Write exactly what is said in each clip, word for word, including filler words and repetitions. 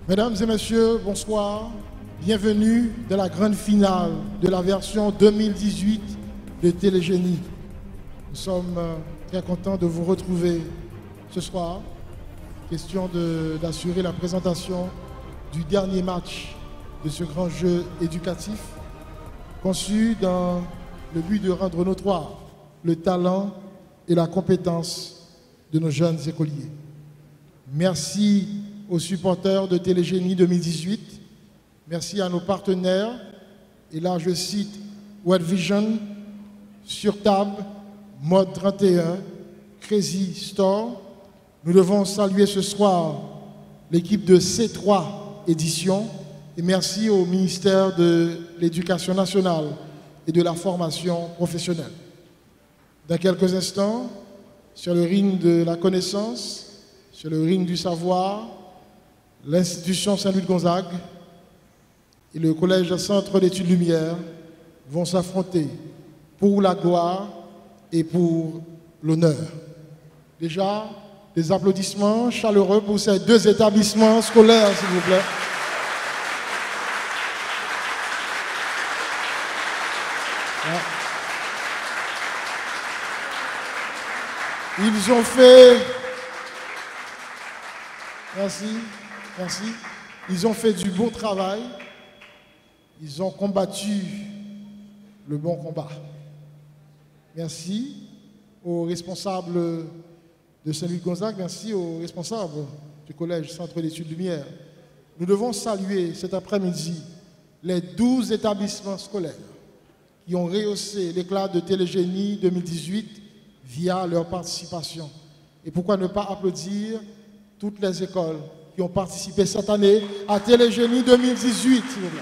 Mesdames et messieurs, bonsoir. Bienvenue dans la grande finale de la version deux mille dix-huit de Télégénie. Nous sommes très contents de vous retrouver ce soir. Question d'assurer la présentation du dernier match de ce grand jeu éducatif conçu dans le but de rendre notoire le talent et la compétence de nos jeunes écoliers. Merci aux supporters de Télégénie deux mille dix-huit. Merci à nos partenaires. Et là, je cite World Vision, Surtab, Mode trente et un, Crazy Store. Nous devons saluer ce soir l'équipe de C trois Éditions. Et merci au ministère de l'Éducation nationale et de la formation professionnelle. Dans quelques instants, sur le ring de la connaissance, sur le ring du savoir, l'institution Saint-Louis de Gonzague et le collège Centre d'études Lumière vont s'affronter pour la gloire et pour l'honneur. Déjà, des applaudissements chaleureux pour ces deux établissements scolaires, s'il vous plaît. Ils ont fait... Merci, merci. Ils ont fait du bon travail. Ils ont combattu le bon combat. Merci aux responsables de Saint-Louis de Gonzague. Merci aux responsables du collège Centre d'études Lumière. Nous devons saluer cet après-midi les douze établissements scolaires qui ont rehaussé l'éclat de Télégénie deux mille dix-huit via leur participation. Et pourquoi ne pas applaudir toutes les écoles qui ont participé cette année à Télégénie deux mille dix-huit, s'il vous plaît.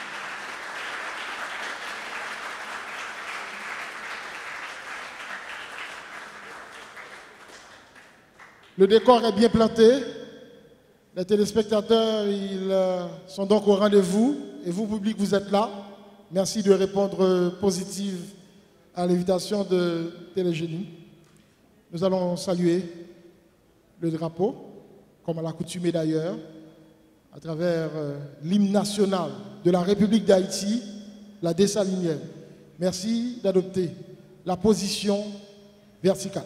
Le décor est bien planté. Les téléspectateurs, ils euh, sont donc au rendez-vous. Et vous, public, vous êtes là. Merci de répondre positive à l'invitation de Télégénie. Nous allons saluer le drapeau, comme à l'accoutumée d'ailleurs, à travers euh, l'hymne national de la République d'Haïti, la dessalinienne. Merci d'adopter la position verticale.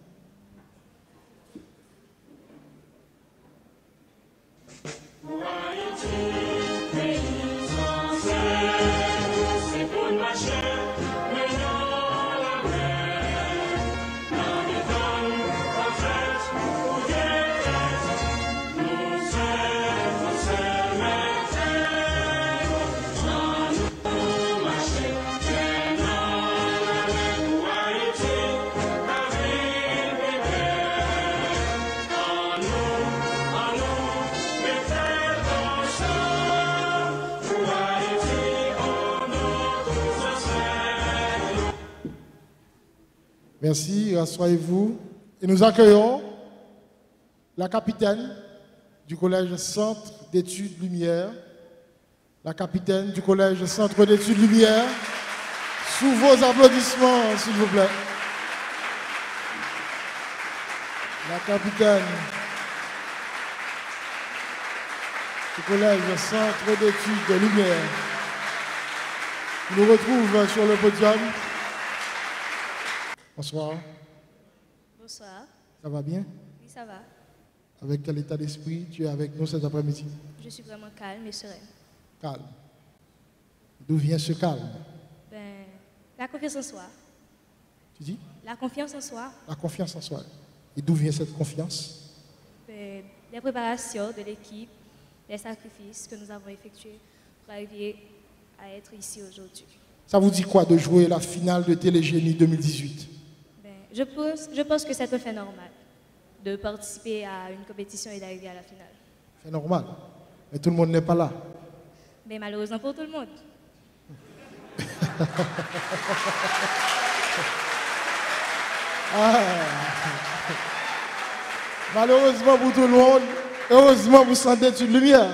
Merci, rassoyez-vous. Et nous accueillons la capitaine du collège Centre d'études Lumière, la capitaine du collège Centre d'études Lumière, sous vos applaudissements, s'il vous plaît. La capitaine du collège Centre d'études Lumière nous retrouve sur le podium. Bonsoir. Bonsoir. Ça va bien? Oui, ça va. Avec quel état d'esprit tu es avec nous cet après-midi? Je suis vraiment calme et sereine. Calme. D'où vient ce calme? Ben, la confiance en soi. Tu dis? La confiance en soi. La confiance en soi. Et d'où vient cette confiance? Ben, les préparations de l'équipe, les sacrifices que nous avons effectués pour arriver à être ici aujourd'hui. Ça vous dit quoi de jouer la finale de Télégénie deux mille dix-huit? Ben, je, pense, je pense que c'est un fait normal de participer à une compétition et d'arriver à la finale. C'est normal. Mais tout le monde n'est pas là. Mais malheureusement pour tout le monde. Ah. Malheureusement pour tout le monde, heureusement pour Centre d'études Lumière.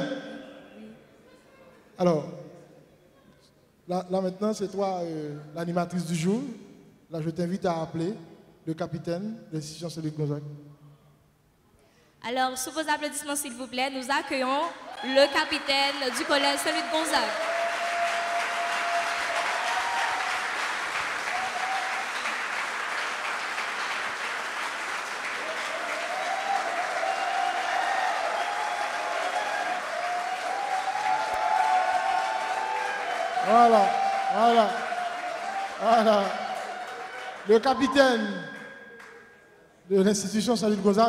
Alors, là, là maintenant, c'est toi euh, l'animatrice du jour. Là, je t'invite à appeler le capitaine de l'institution Saint-Louis de Gonzague. Alors, sous vos applaudissements, s'il vous plaît, nous accueillons le capitaine du collège Saint-Louis de Gonzague. Voilà, voilà, voilà. Le capitaine de l'institution Saint-Louis de Gonzague.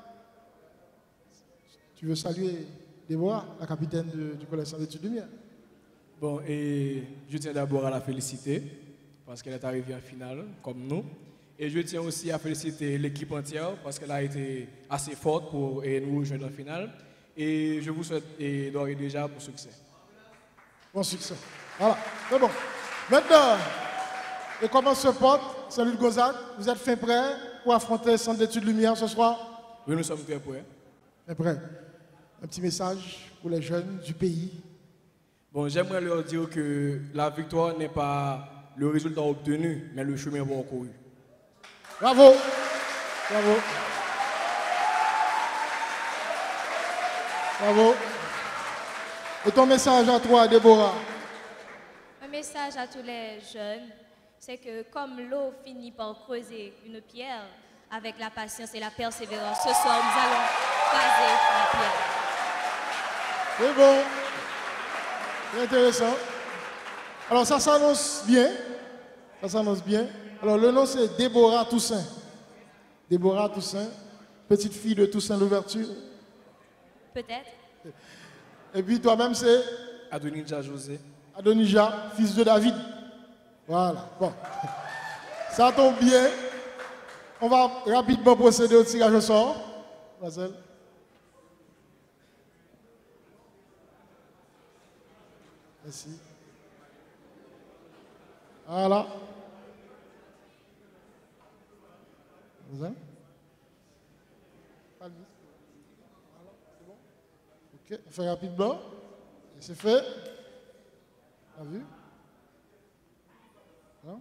Tu veux saluer Déborah, la capitaine de, du collège Saint-Louis de Lumière. Bon, et je tiens d'abord à la féliciter parce qu'elle est arrivée en finale, comme nous. Et je tiens aussi à féliciter l'équipe entière parce qu'elle a été assez forte pour et nous rejoindre en finale. Et je vous souhaite et d'ores et déjà bon succès. Bon succès. Voilà, c'est bon. Maintenant, et comment se porte Saint-Louis de Gonzague? Vous êtes fin prêts pour affronter le Centre d'études Lumière ce soir? Oui, nous sommes très prêts. Fin prêts. Un petit message pour les jeunes du pays. Bon, j'aimerais leur dire que la victoire n'est pas le résultat obtenu, mais le chemin parcouru. Bravo. Bravo. Bravo. Et ton message à toi, Déborah? Un message à tous les jeunes, c'est que comme l'eau finit par creuser une pierre, avec la patience et la persévérance, ce soir nous allons croiser la pierre. C'est bon. C'est intéressant. Alors ça s'annonce bien. Ça s'annonce bien. Alors le nom c'est Déborah Toussaint. Déborah Toussaint, petite fille de Toussaint l'Ouverture. Peut-être. Et puis toi-même c'est Adonija José. Adonija, fils de David. Voilà. Bon. Ça tombe bien. On va rapidement procéder au tirage au sort. Marcel. Merci. Voilà. Voilà, c'est bon. Ok, on fait rapidement. Et c'est fait. T'as vu? Voilà.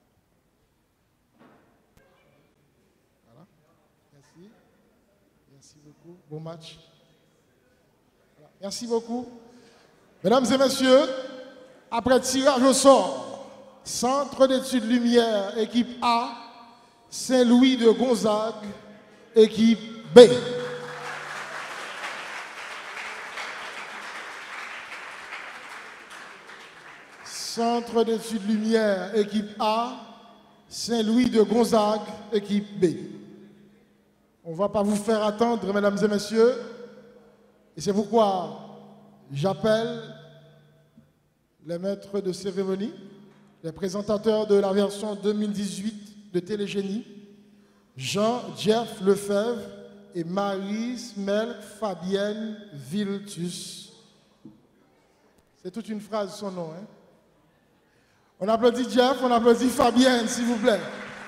Voilà. Merci. Merci beaucoup. Bon match. Voilà. Merci beaucoup. Mesdames et messieurs, après tirage au sort, Centre d'études Lumière, équipe A, Saint-Louis de Gonzague, équipe B. Centre d'études Lumière, équipe A, Saint-Louis de Gonzague, équipe B. On ne va pas vous faire attendre, mesdames et messieurs, et c'est pourquoi j'appelle les maîtres de cérémonie, les présentateurs de la version deux mille dix-huit de Télégénie, Jean-Jeff Lefebvre et Marie-Smel Fabienne Viltus. C'est toute une phrase, son nom. Hein? On applaudit Jeff, on applaudit Fabienne, s'il vous plaît.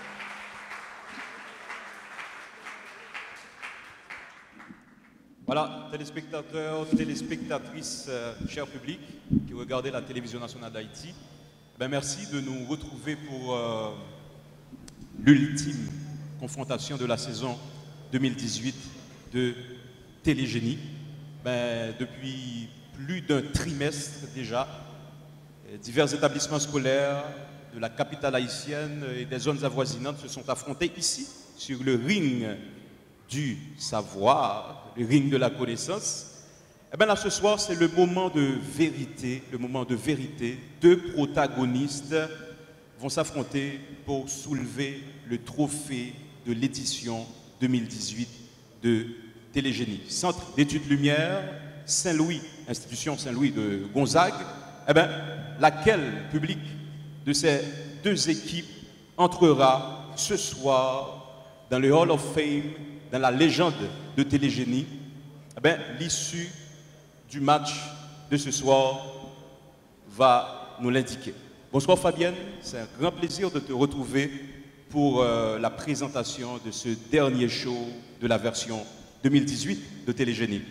Voilà, téléspectateurs, téléspectatrices, euh, cher public qui regardez la télévision nationale d'Haïti, ben merci de nous retrouver pour euh, l'ultime confrontation de la saison deux mille dix-huit de Télégénie. Ben, depuis plus d'un trimestre déjà, divers établissements scolaires de la capitale haïtienne et des zones avoisinantes se sont affrontés ici, sur le ring du savoir, le ring de la connaissance. Et bien là, ce soir, c'est le moment de vérité, le moment de vérité. Deux protagonistes vont s'affronter pour soulever le trophée de l'édition deux mille dix-huit de Télégénie. Centre d'études Lumière, Saint-Louis, institution Saint-Louis de Gonzague. Eh bien, laquelle public de ces deux équipes entrera ce soir dans le Hall of Fame, dans la légende de Télégénie? Eh bien, l'issue du match de ce soir va nous l'indiquer. Bonsoir Fabienne, c'est un grand plaisir de te retrouver pour euh, la présentation de ce dernier show de la version deux mille dix-huit de Télégénie.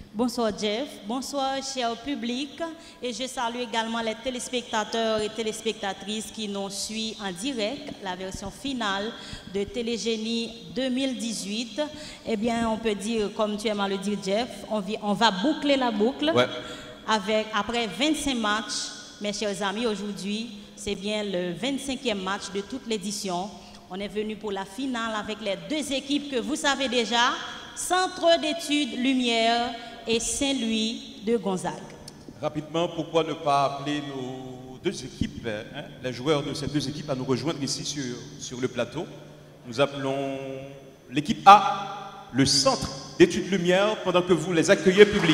Bonsoir Jeff, bonsoir cher public et je salue également les téléspectateurs et téléspectatrices qui nous suivent en direct la version finale de Télégénie deux mille dix-huit. Eh bien on peut dire, comme tu aimes à le dire Jeff, on, vit, on va boucler la boucle ouais. avec, après vingt-cinq matchs, mes chers amis, aujourd'hui c'est bien le vingt-cinquième match de toute l'édition. On est venu pour la finale avec les deux équipes que vous savez déjà, Centre d'études Lumière et Saint-Louis de Gonzague. Rapidement, pourquoi ne pas appeler nos deux équipes, hein, les joueurs de ces deux équipes à nous rejoindre ici sur, sur le plateau. Nous appelons l'équipe A, le Centre d'études Lumière, pendant que vous les accueillez public.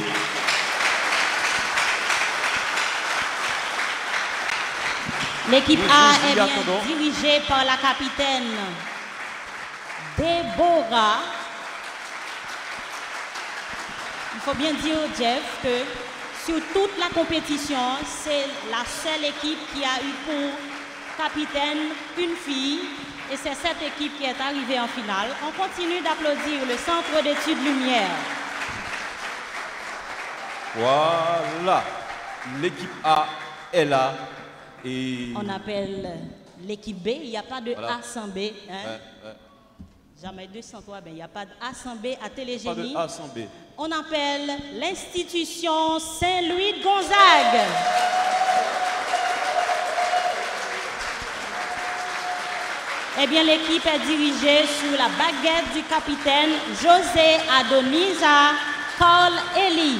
L'équipe A est bien dirigée par la capitaine Déborah. Il faut bien dire, Jeff, que sur toute la compétition, c'est la seule équipe qui a eu pour capitaine une fille. Et c'est cette équipe qui est arrivée en finale. On continue d'applaudir le Centre d'études Lumière. Voilà. L'équipe A est là. Et... on appelle l'équipe B. Il n'y a pas de voilà. A sans B. Hein? Ouais, ouais. Jamais deux sans trois. Ben, il n'y a pas de A sans B à Télégénie. Pas de A sans B. On appelle l'institution Saint-Louis de Gonzague. Eh bien, l'équipe est dirigée sous la baguette du capitaine José Adonisa Carl Eli.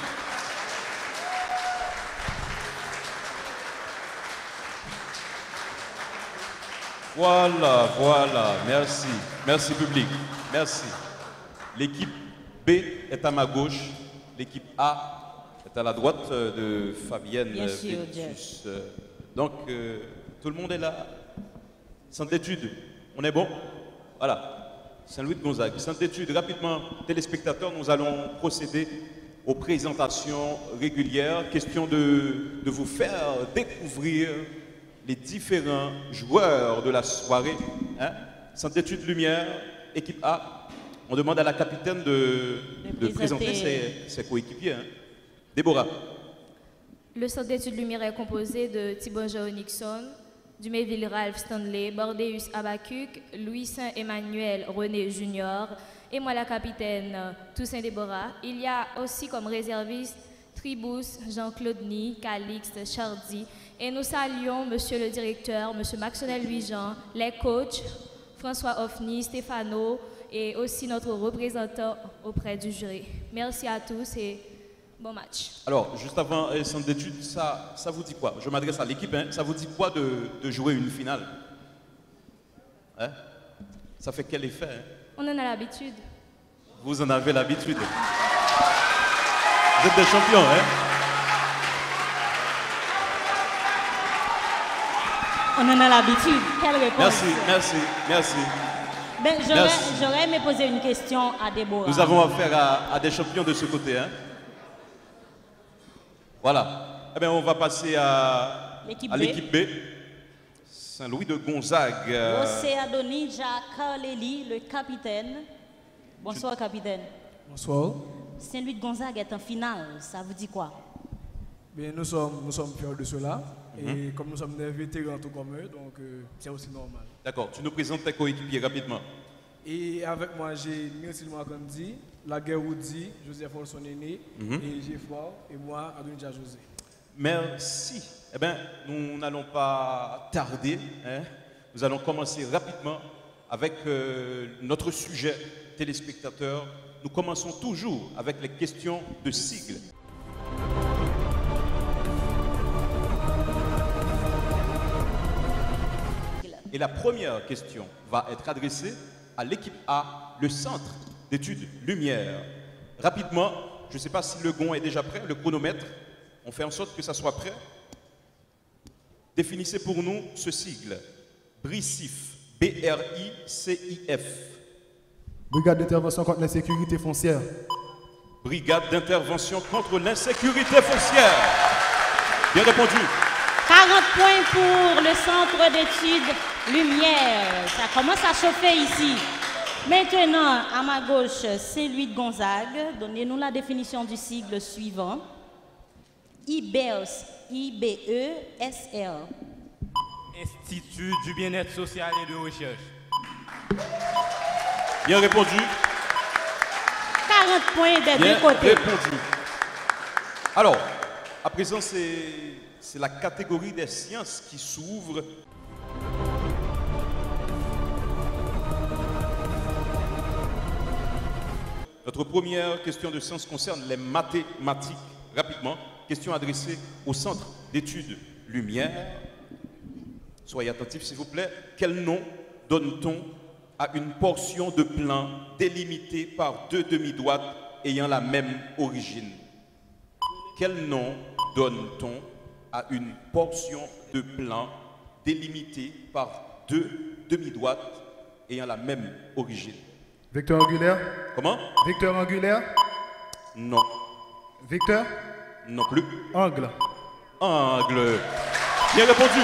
Voilà, voilà, merci. Merci public, merci. L'équipe B est à ma gauche, l'équipe A est à la droite de Fabienne Vétus. Donc, euh, tout le monde est là. Centre d'études, on est bon? Voilà, Saint-Louis de Gonzague. Centre d'études, rapidement, téléspectateurs, nous allons procéder aux présentations régulières. Question de, de vous faire découvrir les différents joueurs de la soirée. Hein? Centre d'études Lumière, équipe A. On demande à la capitaine de, de, de présenter ses, ses coéquipiers. Hein? Déborah. Le Centre d'études Lumière est composé de Thibaut Nixon, Duméville Ralph Stanley, Bordeus Abacuc, Louis Saint-Emmanuel René Junior et moi la capitaine Toussaint Déborah. Il y a aussi comme réservistes Tribus, Jean-Claude Ny, Calixte, Chardy. Et nous saluons Monsieur le directeur, Monsieur Maxwell Louis-Jean, les coachs, François Offny, Stéphano et aussi notre représentant auprès du jury. Merci à tous et bon match. Alors, juste avant le centre d'études, ça, ça vous dit quoi? Je m'adresse à l'équipe, hein, ça vous dit quoi de, de jouer une finale? Hein? Ça fait quel effet? Hein? On en a l'habitude. Vous en avez l'habitude. Vous êtes des champions, hein? On en a l'habitude. Quelle réponse? Merci, merci, merci. Ben, j'aurais aimé poser une question à Déborah. Nous avons affaire à, à des champions de ce côté. Hein? Voilà. Eh bien, on va passer à l'équipe B. B. Saint-Louis de Gonzague. José Adonija Carleli, le capitaine. Bonsoir, capitaine. Bonsoir. Saint-Louis de Gonzague est en finale. Ça vous dit quoi? Bien, nous sommes, nous sommes fiers de cela. Mm-hmm. Et comme nous sommes des vétérans tout comme eux, donc euh, c'est aussi normal. D'accord. Tu nous présentes tes coéquipiers rapidement. Et avec moi, j'ai Mircil Makandi, Laguerre-Woody, Joseph Olson Aîné, mm-hmm. et Géfort, et moi, Adonija José. Merci. Eh bien, nous n'allons pas tarder. Hein. Nous allons commencer rapidement avec euh, notre sujet téléspectateurs. Nous commençons toujours avec les questions de sigle. Et la première question va être adressée à l'équipe A, le Centre d'études Lumière. Rapidement, je ne sais pas si le gong est déjà prêt, le chronomètre. On fait en sorte que ça soit prêt. Définissez pour nous ce sigle. BRICIF. B R I C I F. Brigade d'intervention contre l'insécurité foncière. Brigade d'intervention contre l'insécurité foncière. Bien répondu. quarante points pour le Centre d'études Lumière. Ça commence à chauffer ici. Maintenant, à ma gauche, Saint-Louis de Gonzague. Donnez-nous la définition du sigle suivant. I B E S, I B E S R. Institut du bien-être social et de recherche. Bien répondu. quarante points des Bien deux côtés. répondu. Alors, à présent, c'est c'est la catégorie des sciences qui s'ouvre. Notre première question de sciences concerne les mathématiques. Rapidement, question adressée au Centre d'études Lumière. Soyez attentifs, s'il vous plaît. Quel nom donne-t-on à une portion de plan délimitée par deux demi-droites ayant la même origine? Quel nom donne-t-on à une portion de plan délimitée par deux demi-droites ayant la même origine? Vecteur angulaire. Comment? Vecteur angulaire. Non. Vecteur. Non plus. Angle. Angle. Bien répondu.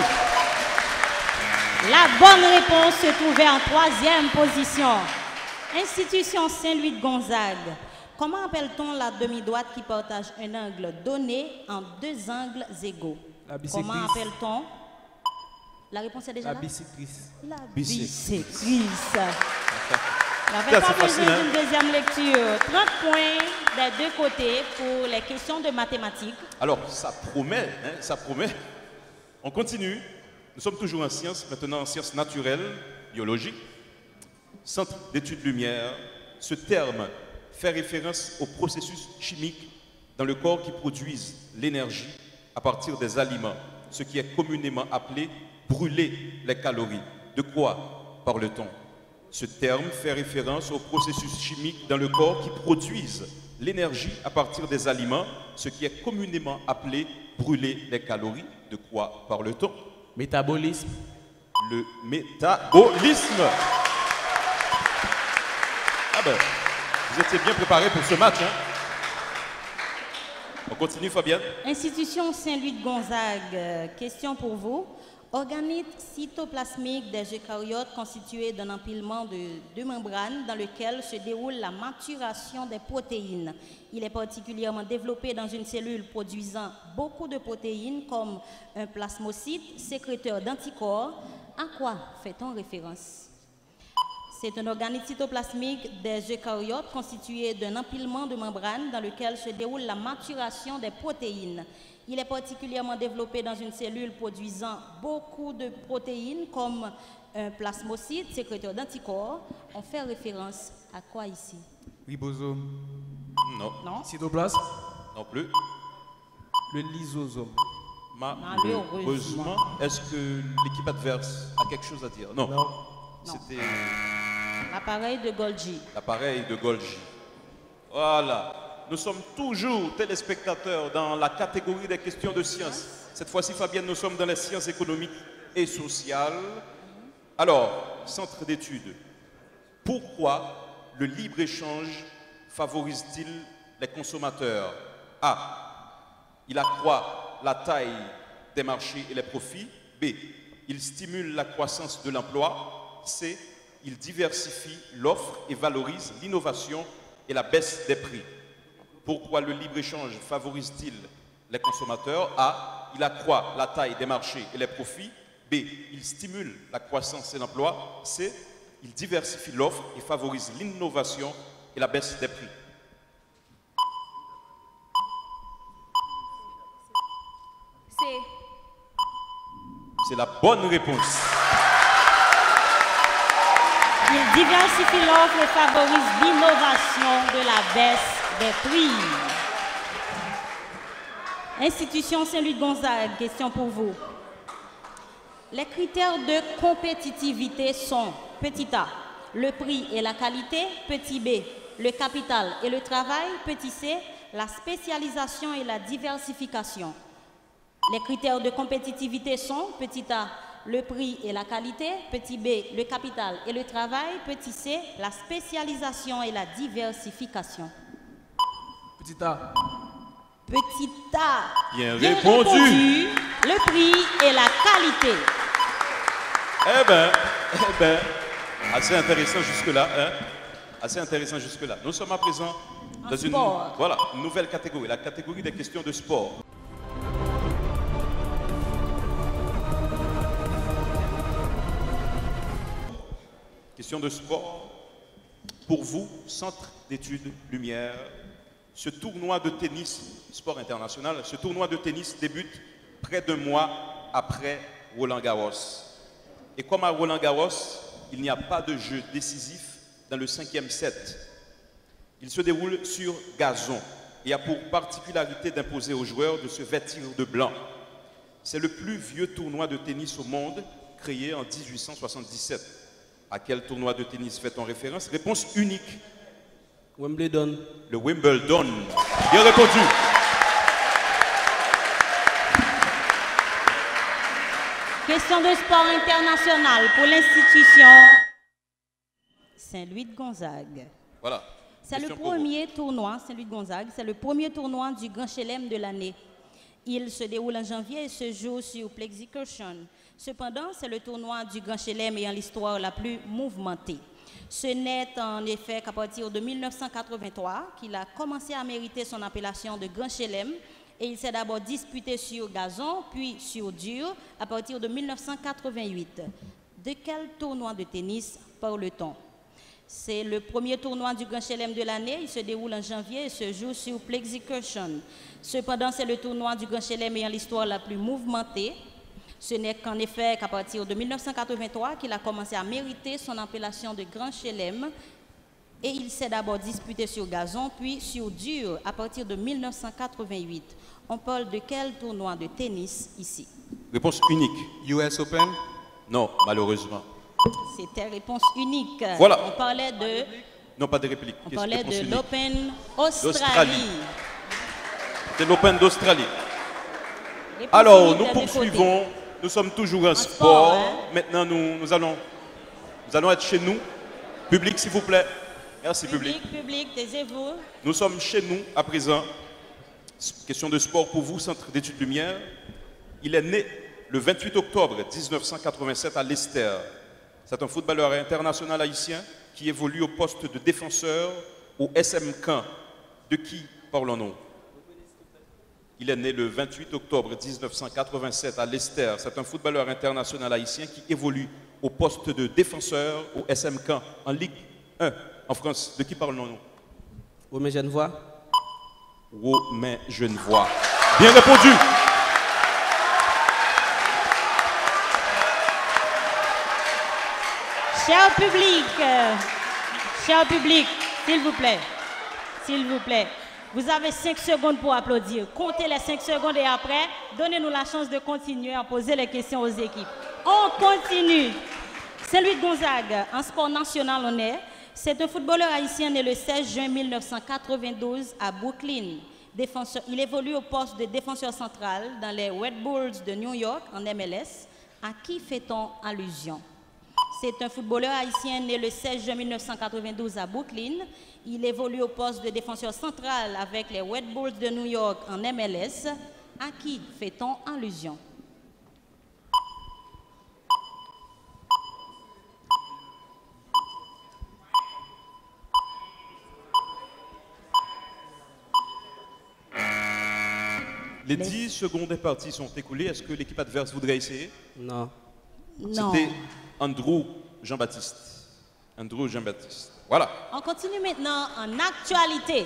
La bonne réponse se trouvait en troisième position. Institution Saint-Louis de Gonzague. Comment appelle-t-on la demi-droite qui partage un angle donné en deux angles égaux? La bisectrice. Comment appelle-t-on? La réponse est déjà La là? bisectrice. La Bisectrice. bisectrice. Il n'y Ça, avait pas c'est besoin facile, hein? d'une deuxième lecture. trente points des deux côtés pour les questions de mathématiques. Alors, ça promet, hein, ça promet. On continue. Nous sommes toujours en sciences, maintenant en sciences naturelles, biologiques. Centre d'études lumière. Ce terme fait référence aux processus chimiques dans le corps qui produisent l'énergie à partir des aliments, ce qui est communément appelé brûler les calories. De quoi parle-t-on? Ce terme fait référence aux processus chimiques dans le corps qui produisent l'énergie à partir des aliments, ce qui est communément appelé brûler les calories. De quoi parle-t-on? Métabolisme. Le métabolisme. Ah ben, vous étiez bien préparés pour ce match, hein? On continue, Fabienne. Institution Saint-Louis de Gonzague, euh, question pour vous. Organite cytoplasmique des eucaryotes constitué d'un empilement de deux membranes dans lequel se déroule la maturation des protéines. Il est particulièrement développé dans une cellule produisant beaucoup de protéines comme un plasmocyte, sécréteur d'anticorps. À quoi fait-on référence? C'est un organite cytoplasmique des eucaryotes constitué d'un empilement de membranes dans lequel se déroule la maturation des protéines. Il est particulièrement développé dans une cellule produisant beaucoup de protéines comme un plasmocyte, sécréteur d'anticorps. On fait référence à quoi ici? Ribosome. Non. Non? Cytoplasme. Non plus. Le lysosome. Malheureusement. Est-ce que l'équipe adverse a quelque chose à dire? Non. Non. C'était L'appareil de Golgi. l'appareil de Golgi. Voilà. Nous sommes toujours téléspectateurs dans la catégorie des questions de sciences. Cette fois-ci, Fabienne, nous sommes dans les sciences économiques et sociales. Alors, centre d'études. Pourquoi le libre-échange favorise-t-il les consommateurs? A. Il accroît la taille des marchés et les profits. B. Il stimule la croissance de l'emploi. C. Il diversifie l'offre et valorise l'innovation et la baisse des prix. Pourquoi le libre-échange favorise-t-il les consommateurs? A. Il accroît la taille des marchés et les profits. B. Il stimule la croissance et l'emploi. C. Il diversifie l'offre et favorise l'innovation et la baisse des prix. C'est C'est la bonne réponse. Il diversifie l'offre et favorise l'innovation de la baisse des prix. Institution Saint-Louis de Gonzague, question pour vous. Les critères de compétitivité sont petit a, le prix et la qualité, petit b, le capital et le travail, petit c, la spécialisation et la diversification. Les critères de compétitivité sont petit a, le prix et la qualité, petit b, le capital et le travail, petit c, la spécialisation et la diversification. Petit A. Petit a. Bien, Bien répondu. répondu. Le prix et la qualité. Eh ben, eh ben, assez intéressant jusque-là, hein? Assez intéressant jusque-là. Nous sommes à présent dans une, voilà, une nouvelle catégorie, la catégorie des questions de sport. Question de sport. Pour vous, Centre d'études Lumière, ce tournoi de tennis, sport international, ce tournoi de tennis débute près d'un mois après Roland-Garros. Et comme à Roland-Garros, il n'y a pas de jeu décisif dans le cinquième set. Il se déroule sur gazon et a pour particularité d'imposer aux joueurs de se vêtir de blanc. C'est le plus vieux tournoi de tennis au monde, créé en mille huit cent soixante-dix-sept. À quel tournoi de tennis fait-on référence? Réponse unique. Wimbledon. Le Wimbledon. Bien répondu. Question de sport international pour l'institution Saint-Louis de Gonzague. Voilà. C'est le premier tournoi, Saint-Louis de Gonzague, c'est le premier tournoi du Grand Chelem de l'année. Il se déroule en janvier et se joue sur Plexicursion. Cependant, c'est le tournoi du Grand Chelem ayant l'histoire la plus mouvementée. Ce n'est en effet qu'à partir de mille neuf cent quatre-vingt-trois qu'il a commencé à mériter son appellation de Grand Chelem et il s'est d'abord disputé sur gazon, puis sur dur à partir de mille neuf cent quatre-vingt-huit. De quel tournoi de tennis parle-t-on? C'est le premier tournoi du Grand Chelem de l'année. Il se déroule en janvier et se joue sur Plexicursion. Cependant, c'est le tournoi du Grand Chelem ayant l'histoire la plus mouvementée. Ce n'est qu'en effet qu'à partir de mille neuf cent quatre-vingt-trois qu'il a commencé à mériter son appellation de Grand Chelem. Et il s'est d'abord disputé sur gazon, puis sur dur à partir de mille neuf cent quatre-vingt-huit. On parle de quel tournoi de tennis ici? Réponse unique. U S Open? Non, malheureusement. C'était réponse unique. Voilà. On parlait de... Non, pas de réplique. On parlait de unique. l'Open Australie. C'est l'Open d'Australie. Alors, nous poursuivons. Nous sommes toujours en, en sport. sport hein? Maintenant, nous, nous, allons, nous allons être chez nous. Public, s'il vous plaît. Merci, public. Public, public, taisez-vous. Nous sommes chez nous à présent. Question de sport pour vous, Centre d'études Lumière. Il est né le vingt-huit octobre mille neuf cent quatre-vingt-sept à Leicester. C'est un footballeur international haïtien qui évolue au poste de défenseur au S M Caen. De qui parlons-nous? Il est né le vingt-huit octobre mille neuf cent quatre-vingt-sept à Leicester. C'est un footballeur international haïtien qui évolue au poste de défenseur au S M Caen en Ligue un en France. De qui parlons-nous? Romain Genevois. Romain Genevois. Bien répondu. Cher public, euh, cher public, s'il vous plaît, s'il vous plaît, vous avez cinq secondes pour applaudir. Comptez les cinq secondes et après, donnez-nous la chance de continuer à poser les questions aux équipes. On continue. Saint-Louis de Gonzague, en sport national on est, c'est un footballeur haïtien né le seize juin mille neuf cent quatre-vingt-douze à Brooklyn. Défenseur, il évolue au poste de défenseur central dans les Red Bulls de New York en M L S. À qui fait-on allusion? C'est un footballeur haïtien né le seize juin mille neuf cent quatre-vingt-douze à Brooklyn. Il évolue au poste de défenseur central avec les Red Bulls de New York en M L S. À qui fait-on allusion? Les dix secondes imparties sont écoulées. Est-ce que l'équipe adverse voudrait essayer? Non. C'était Andrew Jean-Baptiste. Andrew Jean-Baptiste. Voilà. On continue maintenant en actualité.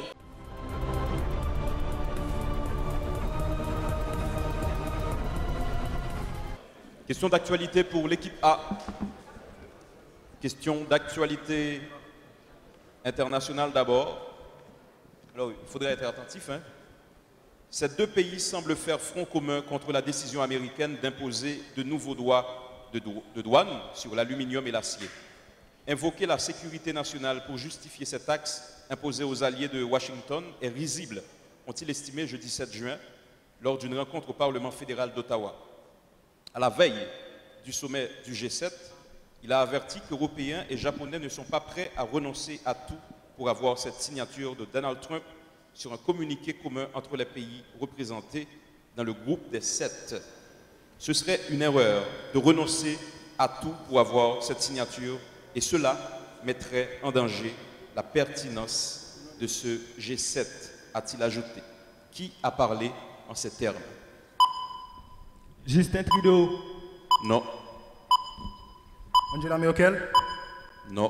Question d'actualité pour l'équipe A. Question d'actualité internationale d'abord. Alors, il faudrait être attentif, hein. Ces deux pays semblent faire front commun contre la décision américaine d'imposer de nouveaux droits de, dou de douane sur l'aluminium et l'acier. Invoquer la sécurité nationale pour justifier cette taxe imposée aux alliés de Washington est risible, ont-ils estimé jeudi sept juin lors d'une rencontre au Parlement fédéral d'Ottawa. À la veille du sommet du G sept, il a averti qu'Européens et Japonais ne sont pas prêts à renoncer à tout pour avoir cette signature de Donald Trump sur un communiqué commun entre les pays représentés dans le groupe des sept. Ce serait une erreur de renoncer à tout pour avoir cette signature et cela mettrait en danger la pertinence de ce G sept, a-t-il ajouté. Qui a parlé en ces termes? Justin Trudeau. Non. Angela Merkel. Non.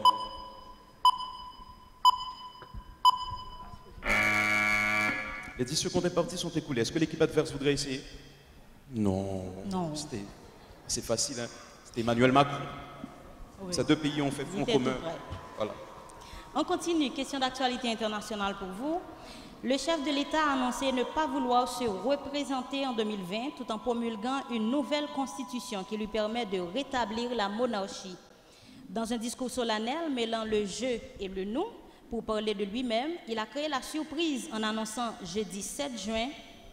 Les dix secondes imparties sont écoulées. Est-ce que l'équipe adverse voudrait essayer? Non. Non. C'était assez facile. Hein? C'était Emmanuel Macron. Oui. Ces deux pays ont fait Vous front êtes commun. tout prêt. Voilà. On continue. Question d'actualité internationale pour vous. Le chef de l'État a annoncé ne pas vouloir se représenter en deux mille vingt tout en promulguant une nouvelle constitution qui lui permet de rétablir la monarchie. Dans un discours solennel mêlant le je et le nous, pour parler de lui-même, il a créé la surprise en annonçant jeudi sept juin,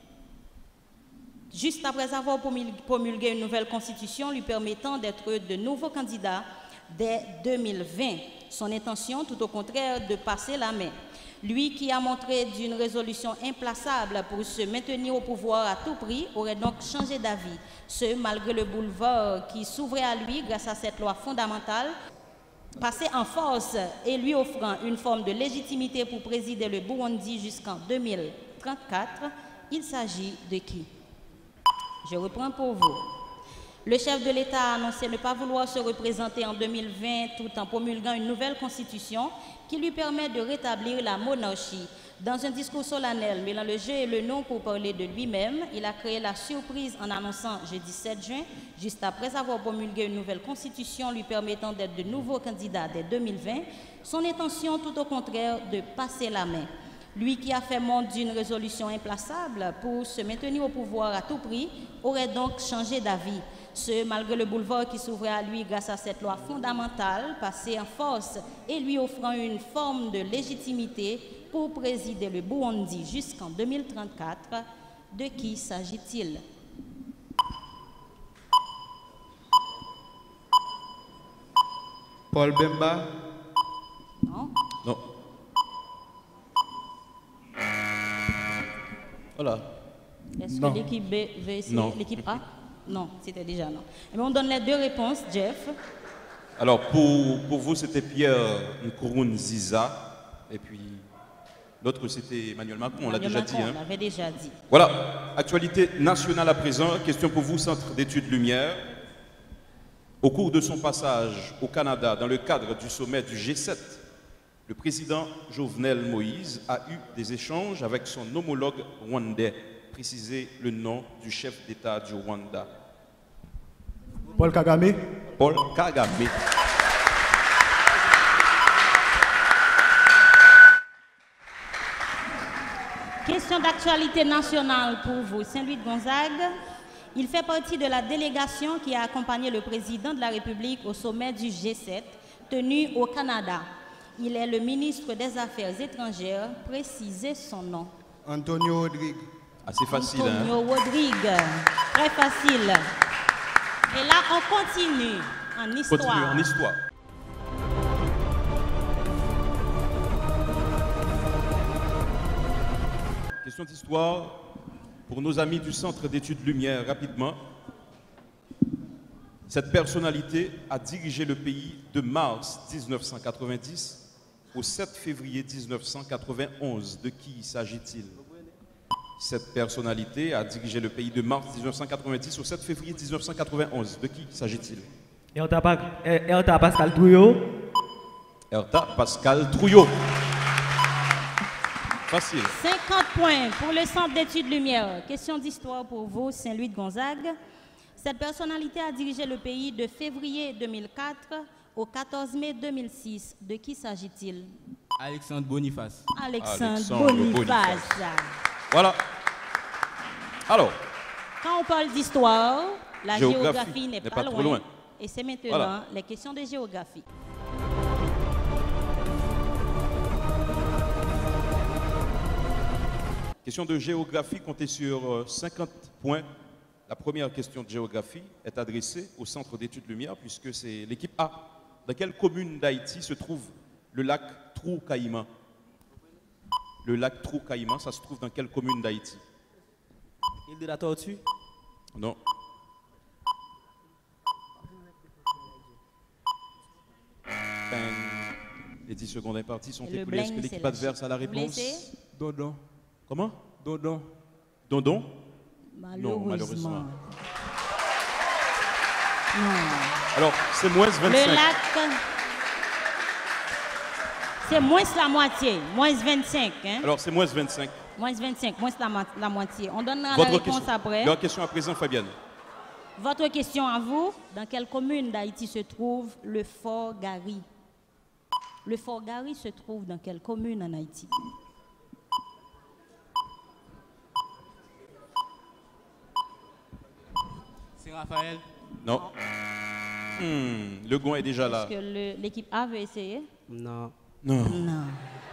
juste après avoir promulgué une nouvelle constitution lui permettant d'être de nouveaux candidats dès deux mille vingt. Son intention, tout au contraire, de passer la main. Lui qui a montré d'une résolution implaçable pour se maintenir au pouvoir à tout prix, aurait donc changé d'avis. Ce, malgré le boulevard qui s'ouvrait à lui grâce à cette loi fondamentale, passé en force et lui offrant une forme de légitimité pour présider le Burundi jusqu'en deux mille trente-quatre, il s'agit de qui? Je reprends pour vous. Le chef de l'État a annoncé ne pas vouloir se représenter en deux mille vingt tout en promulguant une nouvelle constitution qui lui permet de rétablir la monarchie. Dans un discours solennel mêlant le je et le non pour parler de lui-même, il a créé la surprise en annonçant jeudi sept juin, juste après avoir promulgué une nouvelle constitution lui permettant d'être de nouveaux candidats dès deux mille vingt, son intention tout au contraire de passer la main. Lui qui a fait montre d'une résolution implaçable pour se maintenir au pouvoir à tout prix, aurait donc changé d'avis. Ce, malgré le boulevard qui s'ouvrait à lui grâce à cette loi fondamentale, passée en force et lui offrant une forme de légitimité pour présider le Burundi jusqu'en deux mille trente-quatre. De qui s'agit-il? Paul Bemba. Non. Non. Voilà. Est-ce Non. que l'équipe B veut essayer? Non. L'équipe A? Non, c'était déjà non. Et bien, on donne les deux réponses, Jeff. Alors, pour, pour vous, c'était Pierre Nkurunziza. Et puis, l'autre, c'était Emmanuel Macron. On l'a Emmanuel déjà Macron, dit. Hein. On l'avait déjà dit. Voilà. Actualité nationale à présent. Question pour vous, Centre d'études Lumière. Au cours de son passage au Canada, dans le cadre du sommet du G sept, le président Jovenel Moïse a eu des échanges avec son homologue rwandais. Précisez le nom du chef d'État du Rwanda. Paul Kagame. Paul Kagame. Question d'actualité nationale pour vous. Saint-Louis de Gonzague. Il fait partie de la délégation qui a accompagné le président de la République au sommet du G sept tenu au Canada. Il est le ministre des Affaires étrangères. Précisez son nom. Antonio Rodrigue. Assez facile, Antonio hein? Rodrigue. Très facile. Et là, on continue en histoire. Continue en histoire. Question d'histoire pour nos amis du Centre d'études Lumière, rapidement. Cette personnalité a dirigé le pays de mars mille neuf cent quatre-vingt-dix au sept février mille neuf cent quatre-vingt-onze. De qui s'agit-il? Cette personnalité a dirigé le pays de mars mille neuf cent quatre-vingt-dix au sept février mille neuf cent quatre-vingt-onze. De qui s'agit-il? Erta Pascal Trouillot. Erta Pascal Trouillot. Facile. cinquante points pour le Centre d'études Lumière. Question d'histoire pour vous, Saint-Louis de Gonzague. Cette personnalité a dirigé le pays de février deux mille quatre au quatorze mai deux mille six. De qui s'agit-il? Alexandre Boniface. Alexandre, Alexandre Boniface. Boniface. Voilà. Alors, Quand on parle d'histoire, la Géographie géographie n'est n'est pas, pas trop loin. Et c'est maintenant Voilà. les questions de géographie. question de géographie, comptez sur euh, cinquante points. La première question de géographie est adressée au Centre d'études Lumière, puisque c'est l'équipe A. Dans quelle commune d'Haïti se trouve le lac Trou-Caïman? Le lac Trou-Caïman, ça se trouve dans quelle commune d'Haïti? Île de la Tortue. Non. Ben, Les dix secondes imparties sont Et le écoulées. Est-ce que bling, l'équipe c'est adverse a la Vous réponse? laissez? Dodon. Comment? Dodon. Dondon? Malheureusement. Non, malheureusement. Non. Alors, c'est moins vingt-cinq. Le lac, c'est moins la moitié, moins vingt-cinq. Hein? Alors, c'est moins vingt-cinq. Moins vingt-cinq, moins la, mo- la moitié. On donnera Votre la réponse question. après. Leur question à présent, Fabienne. Votre question à vous, dans quelle commune d'Haïti se trouve le Fort Gary? Le Fort Gary se trouve dans quelle commune en Haïti? C'est Raphaël. Non. Hmm, le gond est déjà là. Est-ce que le- l'équipe A veut essayer? Non. Non. Non.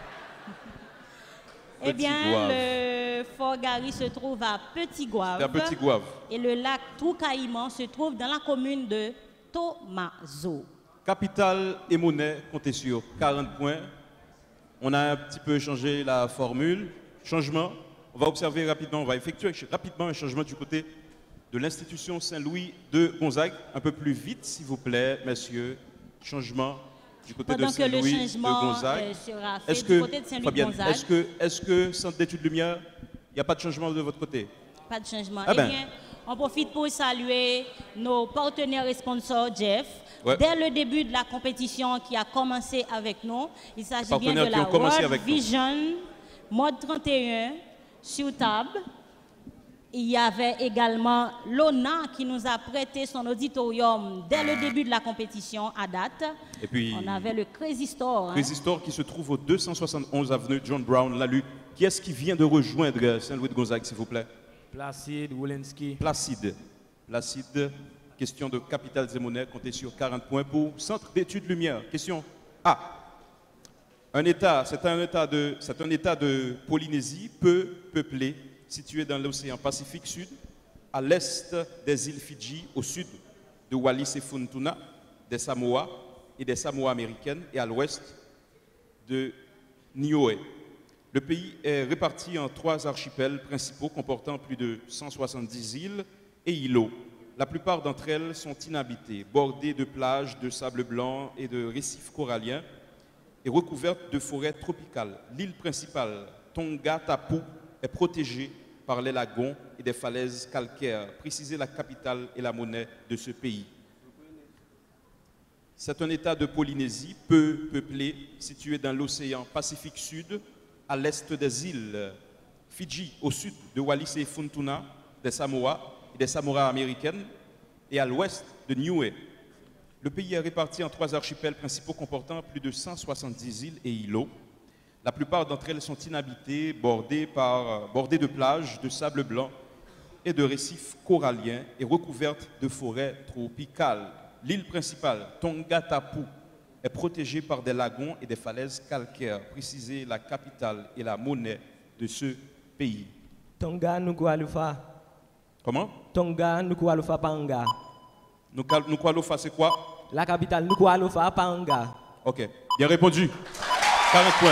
Eh Petit bien, Gouave. le Fort Gary se trouve à Petit Gouave. C'est à Petit Gouave. Et le lac Troucaïman se trouve dans la commune de Tomazo. Capital et monnaie, comptez sur quarante points. On a un petit peu changé la formule. Changement. On va observer rapidement, on va effectuer rapidement un changement du côté de l'institution Saint-Louis de Gonzague. Un peu plus vite, s'il vous plaît, messieurs. Changement du côté Pendant de que le Saint-Louis de changement Gonzague. euh, sera fait Est-ce du que, côté de Saint-Louis de Fabienne, Gonzague, est-ce que, est-ce que Centre d'études Lumière, il n'y a pas de changement de votre côté? pas de changement. Ah eh ben. bien, on profite pour saluer nos partenaires et sponsors, Jeff. Ouais. Dès le début de la compétition qui a commencé avec nous, il s'agit bien partenaires de qui la ont commencé World avec nous. Vision, Mode trente et un, sur table. Il y avait également l'Ona qui nous a prêté son auditorium dès le début de la compétition à date. Et puis, On avait le Crazy Store. hein. Crazy Store qui se trouve au deux cent soixante-onze avenue John Brown, Lalu. Qui est-ce qui vient de rejoindre Saint-Louis de Gonzague, s'il vous plaît? Placide, Wolenski. Placide. Placide. Question de capitales et monnaies, comptez sur quarante points pour Centre d'études Lumière. Question A. Un État, c'est un État de, c'est un État de Polynésie peu peuplé, situé dans l'océan Pacifique Sud, à l'est des îles Fidji, au sud de Wallis et Futuna, des Samoa et des Samoa américaines, et à l'ouest de Niue. Le pays est réparti en trois archipels principaux comportant plus de cent soixante-dix îles et îlots. La plupart d'entre elles sont inhabitées, bordées de plages de sable blanc et de récifs coralliens et recouvertes de forêts tropicales. L'île principale, Tonga Tapu, est protégée par les lagons et des falaises calcaires. Précisez la capitale et la monnaie de ce pays. C'est un État de Polynésie peu peuplé, situé dans l'océan Pacifique Sud, à l'est des îles Fidji, au sud de Wallis et Futuna, des Samoa et des Samoa américaines, et à l'ouest de Niue. Le pays est réparti en trois archipels principaux comportant plus de cent soixante-dix îles et îlots. La plupart d'entre elles sont inhabitées, bordées, par, bordées de plages de sable blanc et de récifs coralliens et recouvertes de forêts tropicales. L'île principale, Tonga Tapu, est protégée par des lagons et des falaises calcaires. Précisez la capitale et la monnaie de ce pays. Tonga Nukualufa. Comment? Tonga Nukualufa Panga. Nukualofa, c'est quoi? La capitale Nukualufa Panga. Ok, bien répondu. quarante points.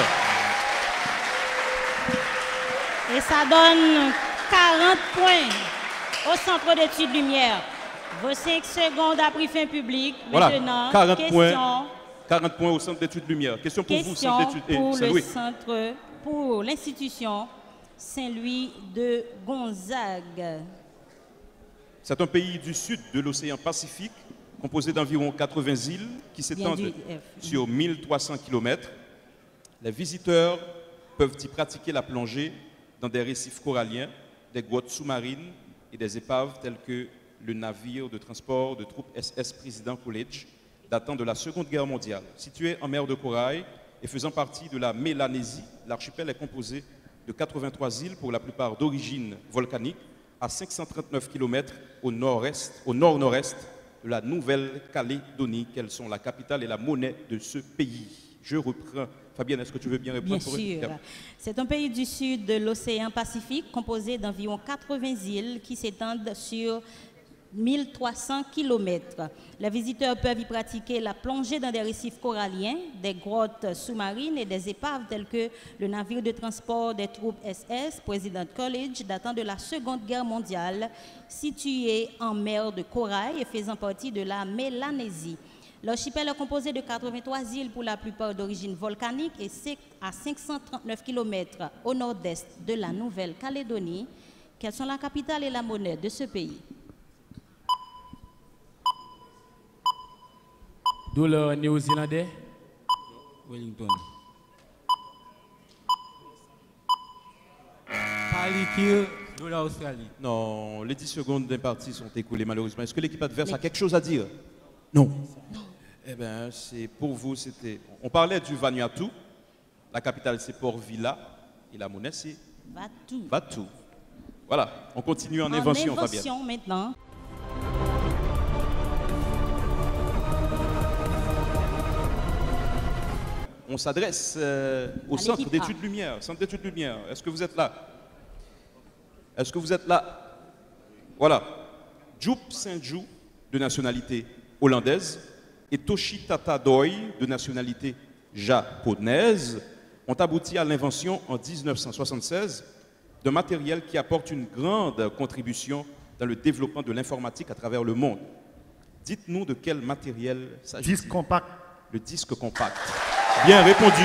Et ça donne quarante points au Centre d'études Lumière. Vos cinq secondes a pris fin public. Voilà, Maintenant, quarante question, points. quarante points au Centre d'études Lumière. Question pour vous, question Centre d'études et pour le Saint-Louis. centre, pour l'institution Saint-Louis de Gonzague. C'est un pays du sud de l'océan Pacifique, composé d'environ quatre-vingts îles qui s'étendent du F. sur mille trois cents kilomètres. Les visiteurs peuvent y pratiquer la plongée dans des récifs coralliens, des grottes sous-marines et des épaves telles que le navire de transport de troupes S S Président College, datant de la Seconde Guerre mondiale. Situé en mer de Corail et faisant partie de la Mélanésie, l'archipel est composé de quatre-vingt-trois îles, pour la plupart d'origine volcanique, à cinq cent trente-neuf kilomètres au nord-est, au nord-nord-est de la Nouvelle-Calédonie. Quelles sont la capitale et la monnaie de ce pays? Je reprends. Fabienne, est-ce que tu veux bien répondre? Bien sûr. C'est un pays du sud de l'océan Pacifique composé d'environ quatre-vingts îles qui s'étendent sur mille trois cents kilomètres. Les visiteurs peuvent y pratiquer la plongée dans des récifs coralliens, des grottes sous-marines et des épaves telles que le navire de transport des troupes S S Président College datant de la Seconde Guerre mondiale, situé en mer de Corail et faisant partie de la Mélanésie. L'archipel est composé de quatre-vingt-trois îles pour la plupart d'origine volcanique et à cinq cent trente-neuf kilomètres au nord-est de la Nouvelle-Calédonie. Quelles sont la capitale et la monnaie de ce pays? D'où le néo-zélandais? Wellington. Palikir, d'où l'Australie? Non, les dix secondes d'imparti sont écoulées malheureusement. Est-ce que l'équipe adverse a quelque chose à dire? Non. Non. Eh bien, c'est pour vous, c'était... On parlait du Vanuatu. La capitale, c'est Port Vila. Et la monnaie, c'est... Vatou. Vatou. Voilà, on continue en, en invention, invention, Fabienne. invention maintenant. On s'adresse euh, au À Centre l'équipe d'études A. Lumière. Centre d'études Lumière, est-ce que vous êtes là? Est-ce que vous êtes là? Voilà. Djup Saint-Jou, de nationalité hollandaise, et Toshi Tata-Doi, de nationalité japonaise, ont abouti à l'invention en mille neuf cent soixante-seize d'un matériel qui apporte une grande contribution dans le développement de l'informatique à travers le monde. Dites-nous de quel matériel s'agit-il? Disque compact. Le disque compact. Bien répondu.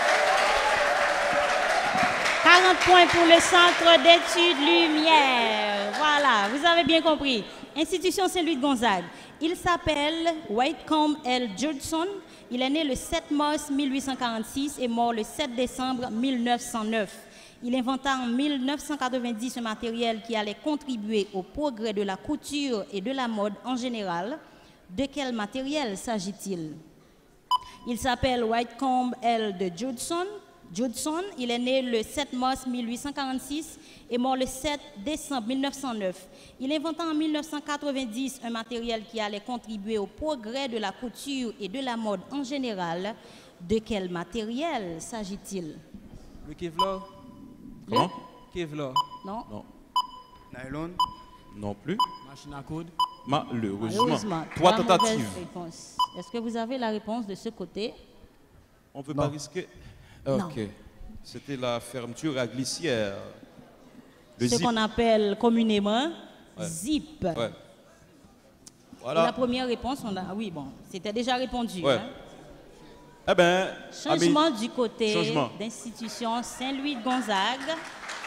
quarante points pour le Centre d'études Lumière. Voilà, vous avez bien compris. Institution Saint-Louis de Gonzague. Il s'appelle Whitcomb L. Judson. Il est né le sept mars mille huit cent quarante-six et mort le sept décembre mille neuf cent neuf. Il inventa en mille neuf cent quatre-vingt-dix un matériel qui allait contribuer au progrès de la couture et de la mode en général. De quel matériel s'agit-il? Il s'appelle Whitcomb L. de Judson. Judson, il est né le sept mars mille huit cent quarante-six et mort le sept décembre mille neuf cent neuf. Il inventa en mille neuf cent quatre-vingt-dix un matériel qui allait contribuer au progrès de la couture et de la mode en général. De quel matériel s'agit-il? Le Kevlar. Comment? Kevlar. Non. Non. Nylon. Non plus. Machine à coudre. Malheureusement. Malheureusement, Trois la tentatives. mauvaise réponse. Est-ce que vous avez la réponse de ce côté? On ne veut Non. pas risquer. Ok. C'était la fermeture à glissière. Le Ce zip. qu'on appelle communément Ouais. zip. Ouais. Et Voilà. la première réponse, on a... ah oui, bon, c'était déjà répondu. Ouais. hein. Eh bien, Changement du côté Changement. d'institution Saint-Louis de Gonzague.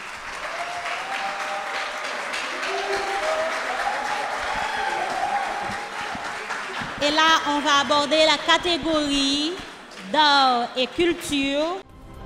Et là, on va aborder la catégorie d'art et culture.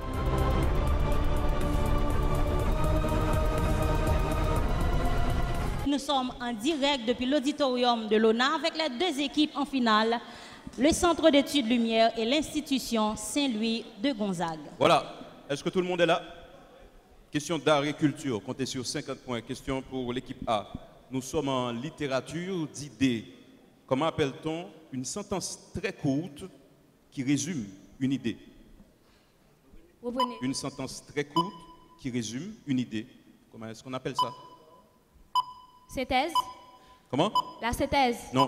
Nous sommes en direct depuis l'auditorium de l'O N A avec les deux équipes en finale, le Centre d'études Lumière et l'institution Saint-Louis de Gonzague. Voilà. Est-ce que tout le monde est là? Question d'art et culture. Comptez sur cinquante points. Question pour l'équipe A. Nous sommes en littérature d'idées. Comment appelle-t-on une sentence très courte qui résume une idée? Reprenez. Une sentence très courte qui résume une idée. Comment est-ce qu'on appelle ça? Synthèse. Comment? La synthèse. Non.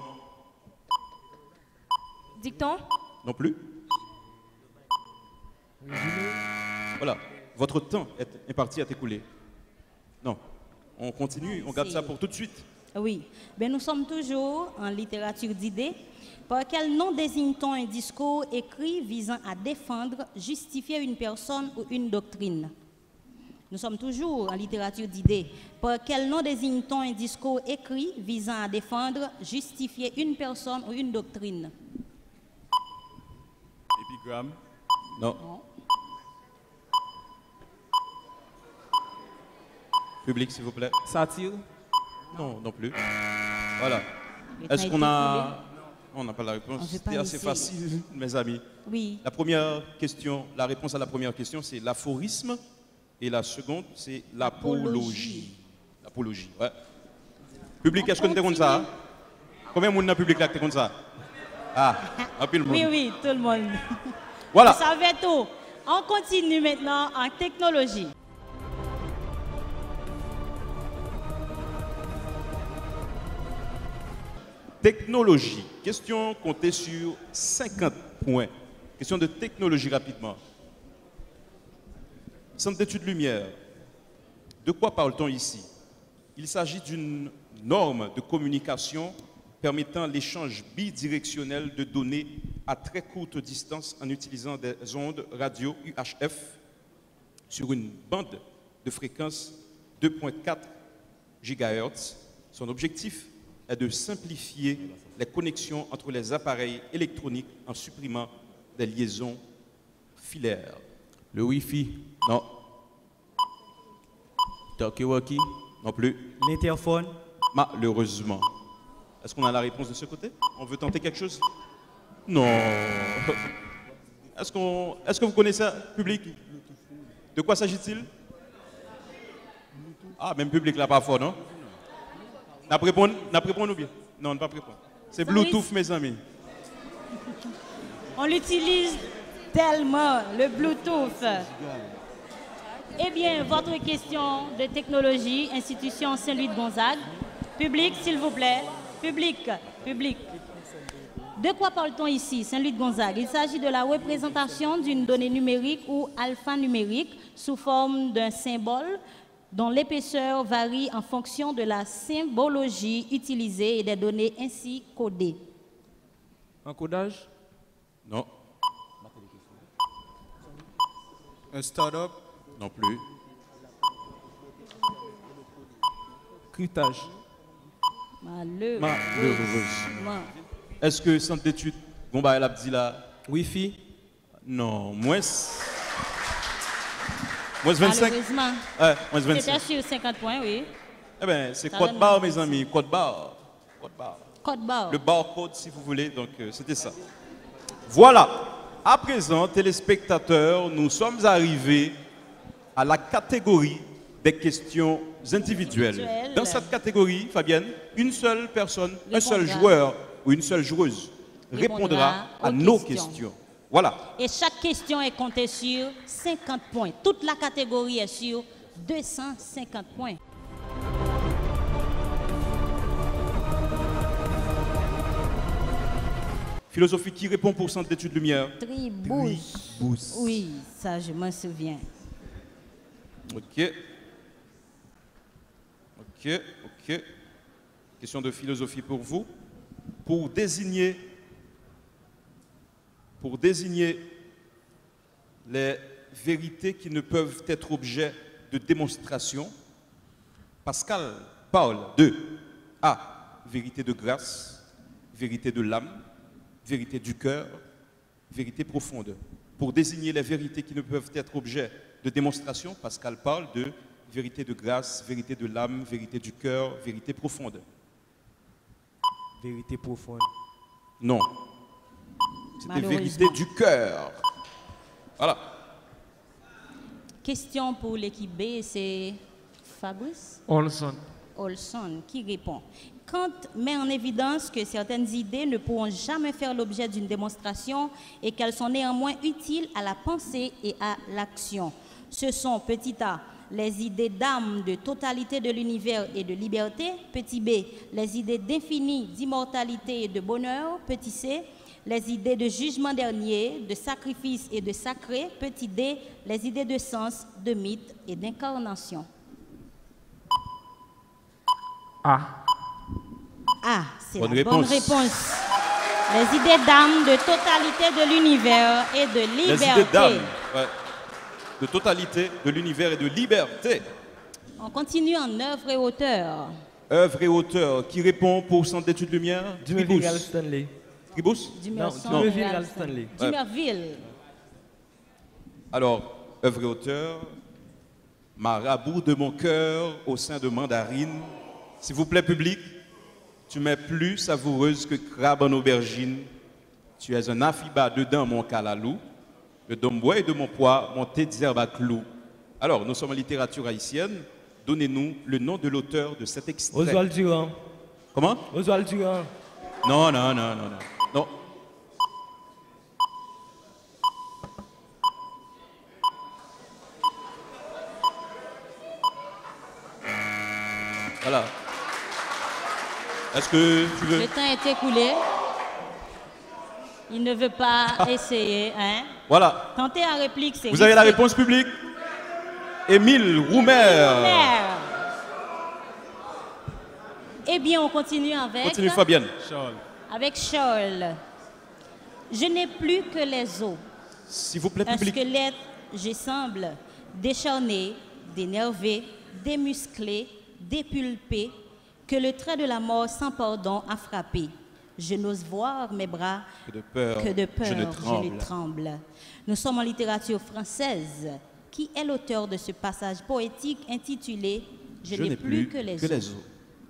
Dicton. Non plus. Voilà. Votre temps est imparti à t'écouler. Non. On continue, on garde ça pour tout de suite. Oui, ben, nous sommes toujours en littérature d'idées. Par quel nom désigne-t-on un discours écrit visant à défendre, justifier une personne ou une doctrine? Nous sommes toujours en littérature d'idées. Par quel nom désigne-t-on un discours écrit visant à défendre, justifier une personne ou une doctrine? Épigramme. Non. Non. Public, s'il vous plaît. Satire. Non, non plus. Voilà. Le Est-ce temps qu'on est a... On n'a pas la On réponse. veut C'était pas assez laisser- facile, mes amis. Oui. La première question, la réponse à la première question, c'est l'aphorisme. Et la seconde, c'est l'apologie. L'apologie, ouais. Public, est-ce que tu es comme ça? Combien de monde dans le public là qui est comme ça? Ah, un peu le monde. Oui, oui, tout le monde. Voilà. Vous savez tout. On continue maintenant en technologie. Technologie. Question comptée sur cinquante points. Question de technologie rapidement. Centre d'études Lumière. De quoi parle-t-on ici? Il s'agit d'une norme de communication permettant l'échange bidirectionnel de données à très courte distance en utilisant des ondes radio U H F sur une bande de fréquence deux virgule quatre gigahertz. Son objectif est de simplifier les connexions entre les appareils électroniques en supprimant des liaisons filaires. Le Wi-Fi. Non. Talkie-walkie. Non plus. L'interphone. Malheureusement. Est-ce qu'on a la réponse de ce côté? On veut tenter quelque chose? Non. Est-ce qu'on, est-ce que vous connaissez ça, public? De quoi s'agit-il? Ah, même public là, pas fort, non? N'a pas répondu, n'a pas répondu ou bien? Non, ne pas répondre. C'est Bluetooth, mes amis. On l'utilise tellement, le Bluetooth. Eh bien, votre question de technologie, institution Saint-Louis de Gonzague. Public, s'il vous plaît. Public, public. De quoi parle-t-on ici, Saint-Louis de Gonzague? Il s'agit de la représentation d'une donnée numérique ou alphanumérique sous forme d'un symbole dont l'épaisseur varie en fonction de la symbologie utilisée et des données ainsi codées. Encodage? Non. Un start-up? Non plus. Cryptage? Malheureusement. Malheureusement. Est-ce que centre d'études Gomba El Abdi là? Wi-Fi? Non, moins. Moins vingt-cinq? Malheureusement. Ouais, moins vingt-cinq. C'était sur cinquante points, oui. Eh bien, c'est Ça code donne barre, moins mes amis, code barre. Code barre. Code barre. Le barcode, si vous voulez, donc euh, c'était ça. Voilà. À présent, téléspectateurs, nous sommes arrivés à la catégorie des questions individuelles. Individuelles. Dans cette catégorie, Fabienne, une seule personne, un seul Répondra. joueur ou une seule joueuse Répondra répondra à aux nos questions. questions. Voilà. Et chaque question est comptée sur cinquante points. Toute la catégorie est sur deux cent cinquante points. Philosophie, qui répond pour Centre d'études Lumière? Tribousse. Tribousse. Oui, ça je m'en souviens. Ok. Ok, ok. Question de philosophie pour vous. Pour désigner, pour désigner les vérités qui ne peuvent être objet de démonstration, Pascal parle de A. Vérité de grâce, vérité de l'âme, vérité du cœur, vérité profonde. Pour désigner les vérités qui ne peuvent être objet de démonstration, Pascal parle de vérité de grâce, vérité de l'âme, vérité du cœur, vérité profonde. Vérité profonde. Non. C'était Malheureusement. vérité du cœur. Voilà. Question pour l'équipe B, c'est Fabrice Olson. Olson qui répond. Kant met en évidence que certaines idées ne pourront jamais faire l'objet d'une démonstration et qu'elles sont néanmoins utiles à la pensée et à l'action. Ce sont, petit a, les idées d'âme, de totalité de l'univers et de liberté, petit b, les idées d'infini, d'immortalité et de bonheur, petit c, les idées de jugement dernier, de sacrifice et de sacré, petit d, les idées de sens, de mythe et d'incarnation. A. Ah, c'est la Bonne bonne réponse. réponse. Les idées d'âme, de totalité de l'univers et de Les liberté. idées d'âme, ouais. De totalité, de l'univers et de liberté. On continue en œuvre et auteur. Œuvre et auteur, qui répond pour Centre d'études Lumière? Dumerville Tribousse. Stanley. Tribousse? Non, Dumerson, Dumerville Real- Stanley. Dumerville. Alors, œuvre et auteur, marabout de mon cœur au sein de Mandarine. S'il vous plaît, public, tu m'es plus savoureuse que crabe en aubergine. Tu es un afiba dedans mon calalou, le dombois et de mon poids, mon thé d'herbe à clous. Alors, nous sommes en littérature haïtienne. Donnez-nous le nom de l'auteur de cet extrait. Oswald Durand. Comment? Oswald Durand. Non, non, non, non, non. Non. Voilà. Est-ce que tu veux... Le temps est écoulé. Il ne veut pas essayer. Hein? Voilà. Tentez à réplique, c'est Vous avez la risqué. réponse publique? Émile Roumer. Mère. Eh bien, on continue avec... Continue Fabienne. Charles. Avec Charles. Je n'ai plus que les os. S'il vous plaît, Un public. squelette, je semble décharné, dénervé, démusclé, dépulpé, que le trait de la mort sans pardon a frappé. Je n'ose voir mes bras, Que de peur, que de peur je ne je tremble. ne tremble. Nous sommes en littérature française. Qui est l'auteur de ce passage poétique intitulé « Je, n'ai plus que les os » os.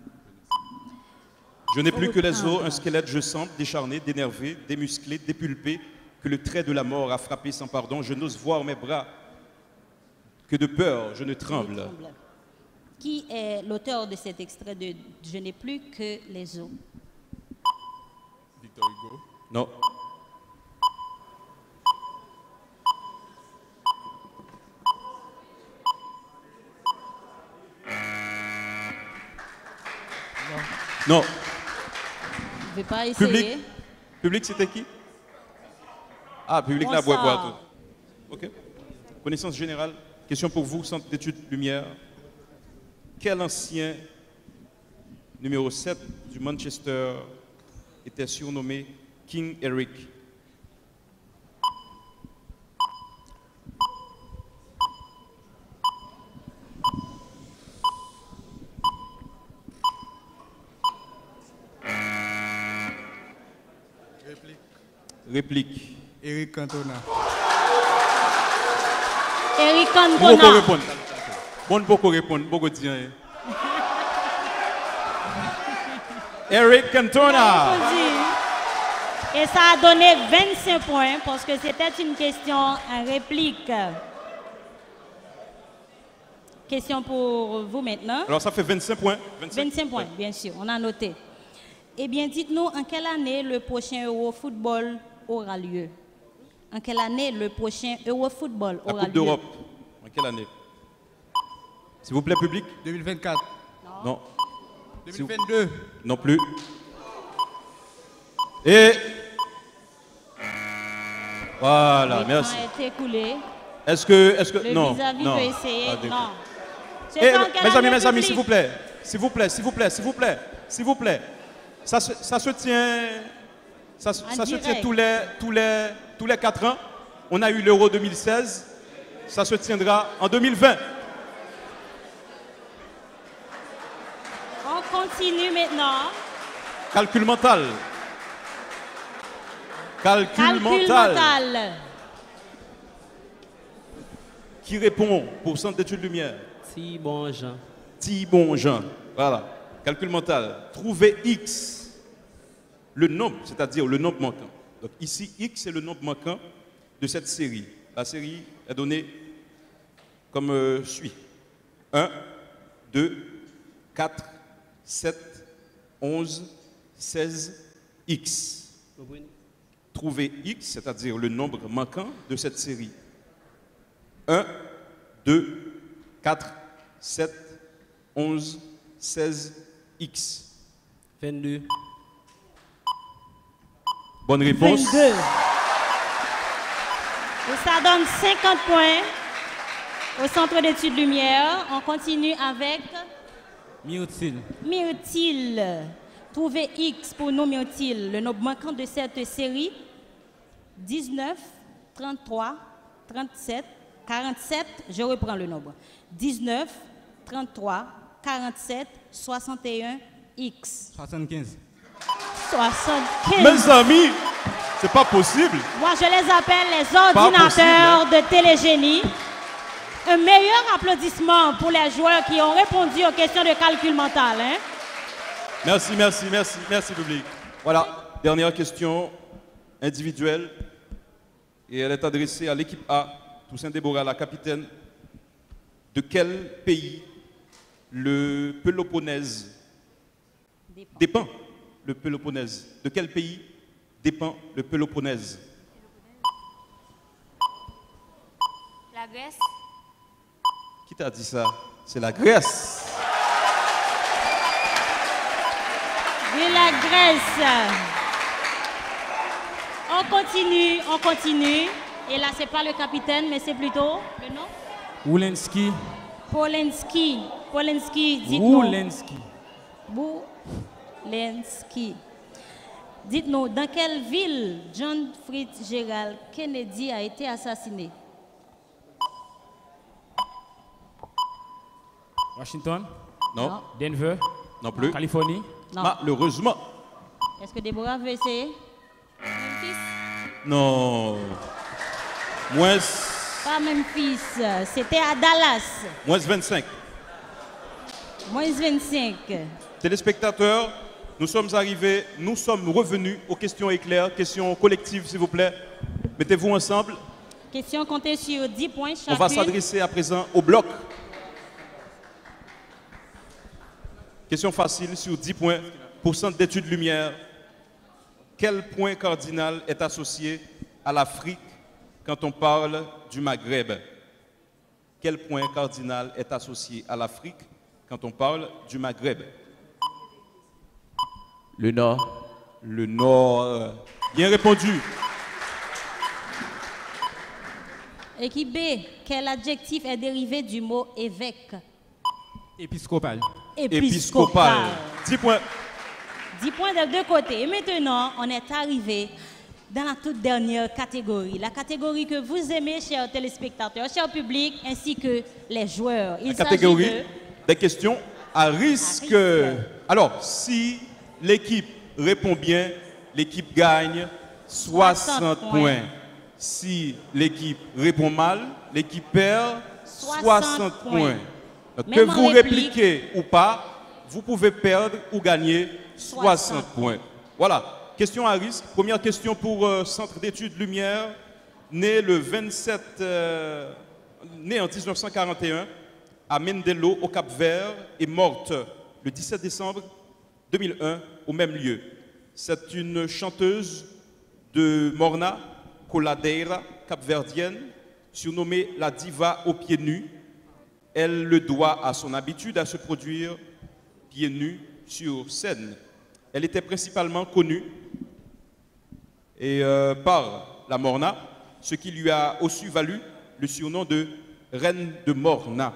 Je n'ai plus que les os, Autant. un squelette je sens, décharné, dénervé, démusclé, dépulpé, que le trait de la mort a frappé sans pardon. Je n'ose voir mes bras, que de peur je ne tremble. tremble. Qui est l'auteur de cet extrait de « Je n'ai plus que les os » Victor Hugo. Non. Non. Je ne vais pas essayer. Public. Public, c'était qui? Ah, public la boîte. Bonsoir. Ok. Connaissance générale. Question pour vous, Centre d'études Lumière. Quel ancien numéro sept du Manchester était surnommé King Eric? Réplique. Réplique. Eric Cantona. Eric Beaucoup Cantona. répondre. Bon, beaucoup répondre. Beaucoup dire. Eric Cantona. Et ça a donné vingt-cinq points parce que c'était une question en réplique. Question pour vous maintenant. Alors ça fait vingt-cinq points. vingt-cinq, vingt-cinq points, Ouais. bien sûr, on a noté. Eh bien, dites-nous, en quelle année le prochain Eurofootball aura lieu? En quelle année le prochain Eurofootball La aura Coupe lieu? d'Europe. En quelle année? S'il vous plaît, public? deux mille vingt-quatre. Non. deux mille vingt-deux. Non plus. Et voilà, Le merci. temps a été écoulé. Est-ce que, est-ce que, Le non, vis-à-vis non. peut essayer. Ah, d'accord. non. Eh, C'est en mes quelle amis, année, mes amis, public? s'il vous plaît, s'il vous plaît, s'il vous plaît, s'il vous plaît, s'il vous plaît. Ça se, ça se tient, ça, se- En ça se tient direct. tous les, tous les, tous les quatre ans. On a eu l'Euro deux mille seize. Ça se tiendra en deux mille vingt. On continue maintenant. Calcul mental. Calcul, Calcul mental. mental. Qui répond pour Centre d'études Lumière? Si bon Jean. Thibon Jean. Voilà. Calcul mental. Trouver X, le nombre, c'est-à-dire le nombre manquant. Donc ici, X, c'est le nombre manquant de cette série. La série est donnée comme euh, suit. un, deux, quatre, sept, onze, seize, X. Trouver X, c'est-à-dire le nombre manquant de cette série. un, deux, quatre, sept, onze, seize, X. vingt-deux. Bonne réponse. vingt-deux. Et ça donne cinquante points au Centre d'études Lumière. On continue avec Myrtille. Myrtille. Trouvez X pour nous, Myrtille. Le nombre manquant de cette série, dix-neuf, trente-trois, trente-sept, quarante-sept. Je reprends le nombre. dix-neuf, trente-trois, quarante-sept, soixante et un, X. soixante-quinze. soixante-quinze. Mes amis, c'est pas possible. Moi, je les appelle les ordinateurs de Télégénie. Un meilleur applaudissement pour les joueurs qui ont répondu aux questions de calcul mental. Hein? Merci, merci, merci, merci public. Voilà, dernière question individuelle. Et elle est adressée à l'équipe A, Toussaint Déborah, la capitaine. De quel pays le Péloponnèse Dépend. dépend? Le Péloponnèse. De quel pays dépend le Péloponnèse? La Grèce. Qui t'a dit ça? C'est la Grèce. De la Grèce. On continue, on continue. Et là, c'est pas le capitaine, mais c'est plutôt le nom Wolenski. Polenski. Polenski, dites-nous. Wolenski. Boulenski. Dites-nous, dans quelle ville John Fitzgerald Kennedy a été assassiné? Washington? Non. Non. Denver? Non plus. Californie? Non. Malheureusement. Est-ce que Déborah veut essayer? Non. Moins, Pas Memphis, c'était à Dallas. moins vingt-cinq. Moins vingt-cinq. Téléspectateurs, nous sommes arrivés, nous sommes revenus aux questions éclairs, questions collectives, s'il vous plaît. Mettez-vous ensemble. Question comptée sur dix points chacune. On va s'adresser à présent au bloc. Question facile sur dix points. Pour Centre d'études Lumière, quel point cardinal est associé à l'Afrique quand on parle du Maghreb? Quel point cardinal est associé à l'Afrique quand on parle du Maghreb? Le Nord. Le Nord. Bien répondu. Équipe B, quel adjectif est dérivé du mot évêque? Épiscopal. Épiscopal. dix points. dix points des deux côtés. Et maintenant, on est arrivé dans la toute dernière catégorie. La catégorie que vous aimez, chers téléspectateurs, chers publics, ainsi que les joueurs. Il La catégorie s'agit de... des questions à risque. À risque. Alors, si l'équipe répond bien, l'équipe gagne soixante, soixante points. points. Si l'équipe répond mal, l'équipe perd soixante soixante points. points. Donc, Même que en vous réplique. répliquez ou pas, vous pouvez perdre ou gagner soixante, soixante points. Voilà. Question à risque. Première question pour euh, Centre d'études Lumière, né le vingt-sept, euh, né en mille neuf cent quarante et un à Mindelo au Cap-Vert et morte le dix-sept décembre deux mille un au même lieu. C'est une chanteuse de Morna, Coladeira, capverdienne, surnommée la diva aux pieds nus. Elle le doit à son habitude à se produire pieds nus sur scène. Elle était principalement connue et, euh, par la Morna, ce qui lui a aussi valu le surnom de Reine de Morna.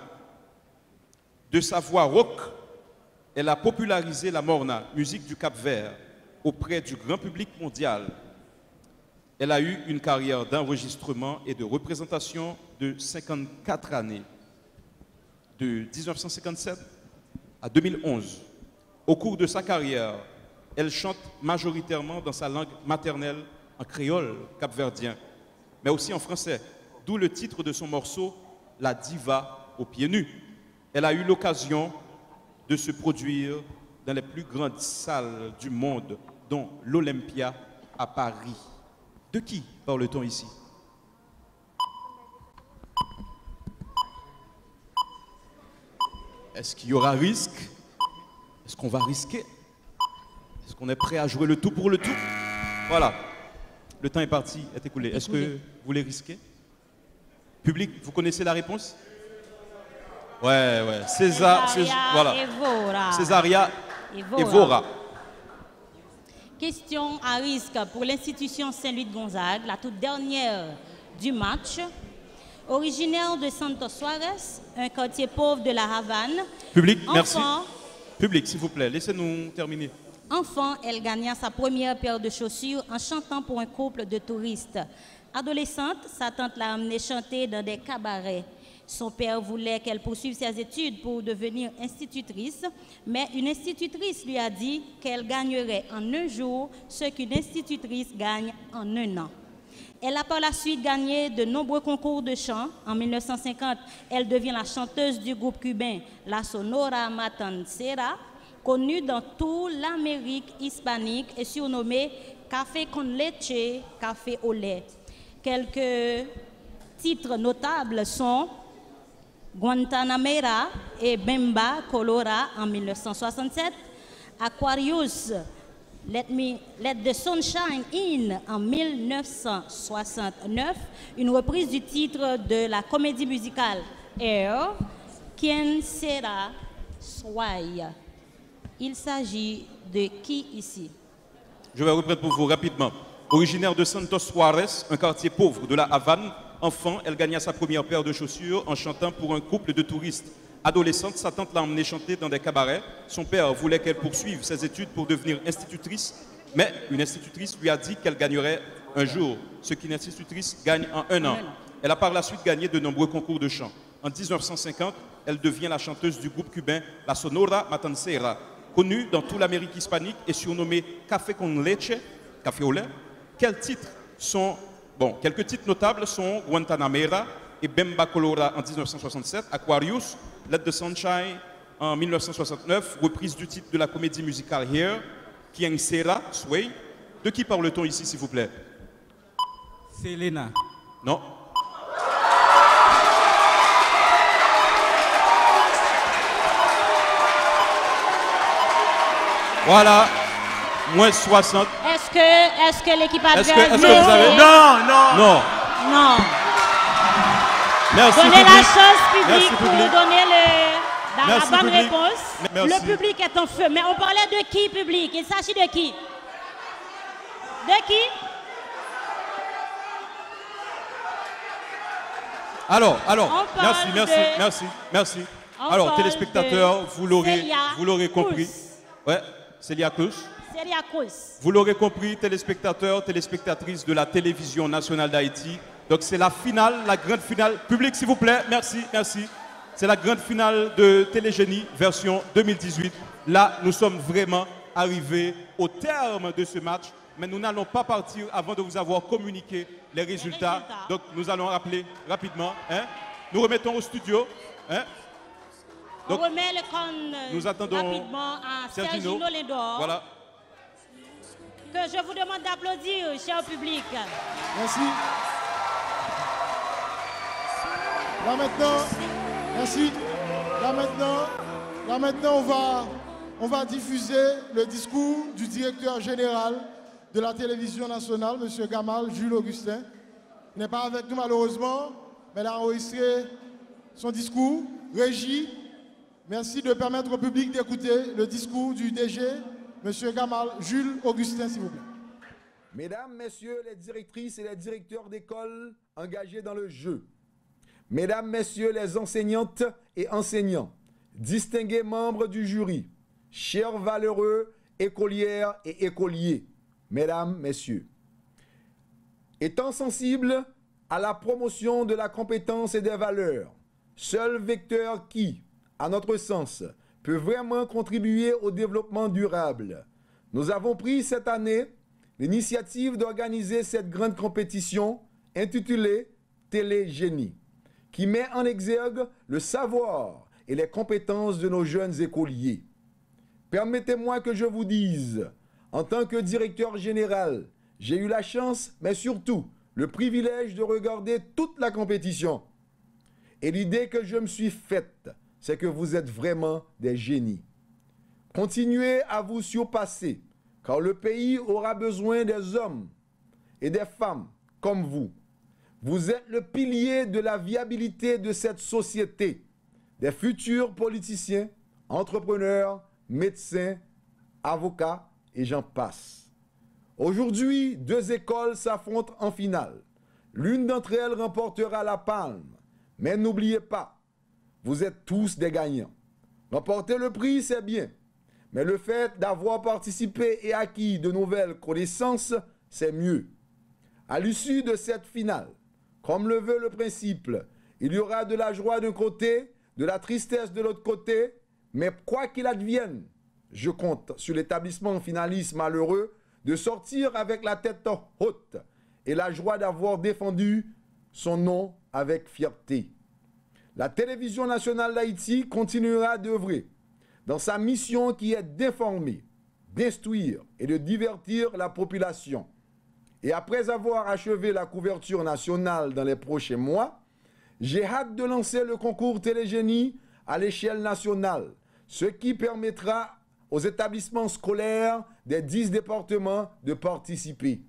De sa voix rock, elle a popularisé la Morna, musique du Cap-Vert, auprès du grand public mondial. Elle a eu une carrière d'enregistrement et de représentation de cinquante-quatre années, de mille neuf cent cinquante-sept à deux mille onze. Au cours de sa carrière, elle chante majoritairement dans sa langue maternelle, en créole capverdien, mais aussi en français, d'où le titre de son morceau, La diva aux pieds nus. Elle a eu l'occasion de se produire dans les plus grandes salles du monde, dont l'Olympia à Paris. De qui parle-t-on ici? Est-ce qu'il y aura risque? Est-ce qu'on va risquer? Est-ce qu'on est prêt à jouer le tout pour le tout? Voilà. Le temps est parti, est écoulé. Est-ce que vous voulez risquer? Public, vous connaissez la réponse? Ouais, ouais. César, Cés- voilà. Evora. Césaria Evora. Evora. Question à risque pour l'institution Saint-Louis de Gonzague, la toute dernière du match. Originaire de Santos Suárez, un quartier pauvre de la Havane. Public, Enfant, merci. Public, s'il vous plaît, laissez-nous terminer. Enfant, elle gagna sa première paire de chaussures en chantant pour un couple de touristes. Adolescente, sa tante l'a amenée chanter dans des cabarets. Son père voulait qu'elle poursuive ses études pour devenir institutrice, mais une institutrice lui a dit qu'elle gagnerait en un jour ce qu'une institutrice gagne en un an. Elle a par la suite gagné de nombreux concours de chant. En mille neuf cent cinquante, elle devient la chanteuse du groupe cubain La Sonora Matancera, connue dans toute l'Amérique hispanique et surnommée Café con leche, café au lait. Quelques titres notables sont Guantanamera et Bemba Colora en mille neuf cent soixante-sept, Aquarius, Let, me, Let the Sunshine In en mille neuf cent soixante-neuf, une reprise du titre de la comédie musicale Air, Quien Sera Soy. Il s'agit de qui ici? Je vais reprendre pour vous rapidement. Originaire de Santos Suárez, un quartier pauvre de la Havane, enfant, elle gagna sa première paire de chaussures en chantant pour un couple de touristes. Adolescente, sa tante l'a emmenée chanter dans des cabarets. Son père voulait qu'elle poursuive ses études pour devenir institutrice, mais une institutrice lui a dit qu'elle gagnerait un jour ce qu'une institutrice gagne en un an. Elle a par la suite gagné de nombreux concours de chant. En mille neuf cent cinquante, elle devient la chanteuse du groupe cubain La Sonora Matancera, connue dans toute l'Amérique hispanique et surnommée Café con leche, café au lait. Quels titres sont, bon, quelques titres notables sont Guantanamera et Bemba Colora en mille neuf cent soixante-sept, Aquarius, Let the Sunshine en mille neuf cent soixante-neuf, reprise du titre de la comédie musicale Here, Quien Sera, Sway. De qui parle-t-on ici, s'il vous plaît? Selena. Non. Voilà, moins soixante. Est-ce que, est-ce que l'équipe adverse... Est-ce que, est-ce que vous avez... Non, non. Non. Non. Merci, Donnez public. la chance publique Merci, pour public. nous donner le, dans Merci, la bonne public. réponse. Merci. Le public est en feu. Mais on parlait de qui, public? Il s'agit de qui? De qui? Alors, alors, On parle merci, merci, de- merci, merci. On Alors, parle téléspectateurs, de vous l'aurez, Celia vous l'aurez compris. Cruz. Ouais, Célia Cruz. Celia Cruz. Vous l'aurez compris, téléspectateurs, téléspectatrices de la télévision nationale d'Haïti. Donc, c'est la finale, la grande finale. Public, s'il vous plaît, merci, merci. C'est la grande finale de Télégénie, version deux mille dix-huit. Là, nous sommes vraiment arrivés au terme de ce match. Mais nous n'allons pas partir avant de vous avoir communiqué les résultats. résultats. Donc, nous allons rappeler rapidement. Hein. Nous remettons au studio. Hein. Donc, on remet le con euh, nous attendons rapidement à Sergino. Sergino Lindor. Voilà. Que je vous demande d'applaudir, cher public. Merci. Là maintenant, merci. Là maintenant, là maintenant on, va, on va diffuser le discours du directeur général de la télévision nationale, M. Gamal Jules Augustin. Il n'est pas avec nous malheureusement, mais il a enregistré son discours. Régie, merci de permettre au public d'écouter le discours du D G, M. Gamal Jules Augustin, s'il vous plaît. Mesdames, Messieurs les directrices et les directeurs d'école engagés dans le jeu, Mesdames, Messieurs les enseignantes et enseignants, distingués membres du jury, chers valeureux écolières et écoliers, Mesdames, Messieurs, étant sensibles à la promotion de la compétence et des valeurs, seul vecteur qui, à notre sens, peut vraiment contribuer au développement durable, nous avons pris cette année l'initiative d'organiser cette grande compétition intitulée Télégénie, qui met en exergue le savoir et les compétences de nos jeunes écoliers. Permettez-moi que je vous dise, en tant que directeur général, j'ai eu la chance, mais surtout le privilège de regarder toute la compétition. Et l'idée que je me suis faite, c'est que vous êtes vraiment des génies. Continuez à vous surpasser, car le pays aura besoin des hommes et des femmes comme vous. Vous êtes le pilier de la viabilité de cette société, des futurs politiciens, entrepreneurs, médecins, avocats et j'en passe. Aujourd'hui, deux écoles s'affrontent en finale. L'une d'entre elles remportera la palme. Mais n'oubliez pas, vous êtes tous des gagnants. Remporter le prix, c'est bien. Mais le fait d'avoir participé et acquis de nouvelles connaissances, c'est mieux. À l'issue de cette finale, comme le veut le principe, il y aura de la joie d'un côté, de la tristesse de l'autre côté, mais quoi qu'il advienne, je compte sur l'établissement finaliste malheureux de sortir avec la tête haute et la joie d'avoir défendu son nom avec fierté. La télévision nationale d'Haïti continuera d'œuvrer dans sa mission qui est d'informer, d'instruire et de divertir la population. Et après avoir achevé la couverture nationale dans les prochains mois, j'ai hâte de lancer le concours Télégénie à l'échelle nationale, ce qui permettra aux établissements scolaires des dix départements de participer.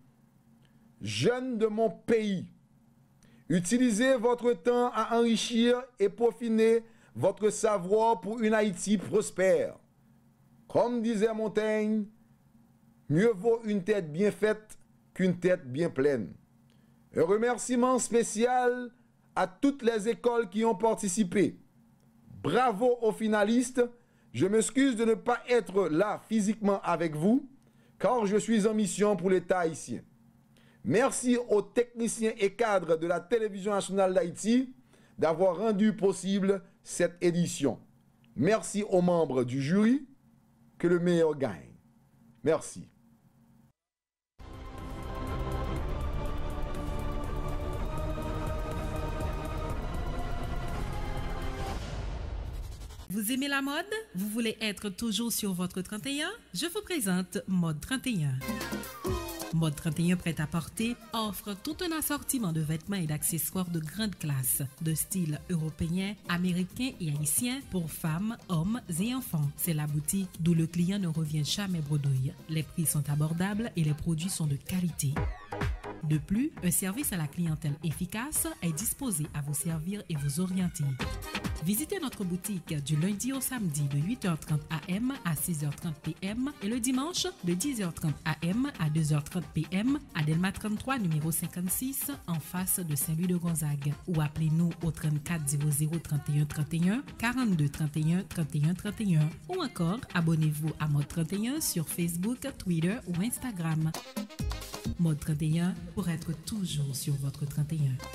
Jeunes de mon pays, utilisez votre temps à enrichir et peaufiner votre savoir pour une Haïti prospère. Comme disait Montaigne, mieux vaut une tête bien faite qu'une tête bien pleine. Un remerciement spécial à toutes les écoles qui ont participé. Bravo aux finalistes. Je m'excuse de ne pas être là physiquement avec vous, car je suis en mission pour l'État haïtien. Merci aux techniciens et cadres de la Télévision nationale d'Haïti d'avoir rendu possible cette édition. Merci aux membres du jury. Que le meilleur gagne. Merci. Vous aimez la mode? Vous voulez être toujours sur votre trente et un? Je vous présente Mode trente et un. Mode trente et un prêt-à-porter offre tout un assortiment de vêtements et d'accessoires de grande classe, de style européen, américain et haïtien pour femmes, hommes et enfants. C'est la boutique d'où le client ne revient jamais bredouille. Les prix sont abordables et les produits sont de qualité. De plus, un service à la clientèle efficace est disposé à vous servir et vous orienter. Visitez notre boutique du lundi au samedi de huit heures trente A M à six heures trente P M et le dimanche de dix heures trente A M à deux heures trente P M à Delma trente-trois numéro cinquante-six en face de Saint-Louis-de-Gonzague ou appelez-nous au trente-quatre zéro zéro trente et un trente et un quarante-deux trente et un trente et un trente et un ou encore abonnez-vous à Mode trente et un sur Facebook, Twitter ou Instagram. Mode trente et un pour être toujours sur votre trente et un.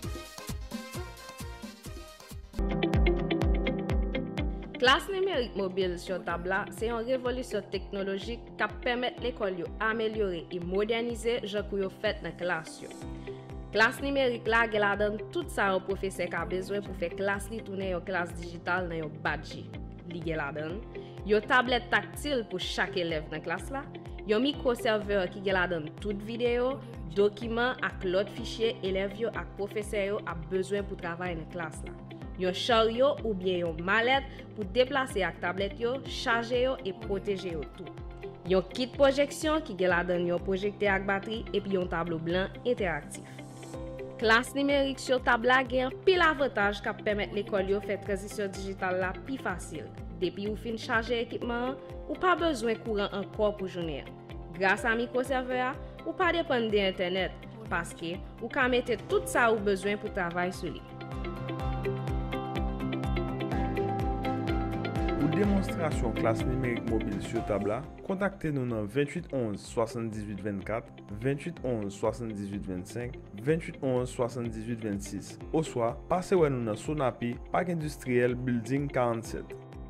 Classe numérique mobile sur Tabla, c'est une révolution technologique qui permet l'école d'améliorer et moderniser ce que vous faites dans la classe. Classe numérique là, elle donne tout ça au professeur qui a besoin pour faire classe li tourner en classe digitale dans un badge. Li la donne. Yo tablette tactile pour chaque élève dans la classe là. Yo microserveur qui la donne toute vidéo, documents et l'autre fichier élève yo et professeur yo a besoin pour travailler dans la classe là. Yon chariot ou bien yon mallette pour déplacer ak tablette yo, charger yo et protéger yo tout. Yon kit projection qui la donne yon projecteur ak batterie et puis yon tableau blanc interactif. Classe numérique sur Tabla gen pile avantage qui permet l'école yo faire transition digitale la plus facile. Depuis ou fin charger équipement, ou pas besoin courant encore pour journée. Grâce à microserveur, ou pas dépendre d'internet parce que ou ka mettre tout ça ou besoin pour travailler sur lui. Pour démonstration classe numérique mobile sur Tabla, contactez-nous dans vingt-huit onze soixante-dix-huit vingt-quatre, vingt-huit onze soixante-dix-huit vingt-cinq, vingt-huit onze soixante-dix-huit vingt-six. Ou soit, passez-nous dans Sonapi, Parc Industriel Building quarante-sept.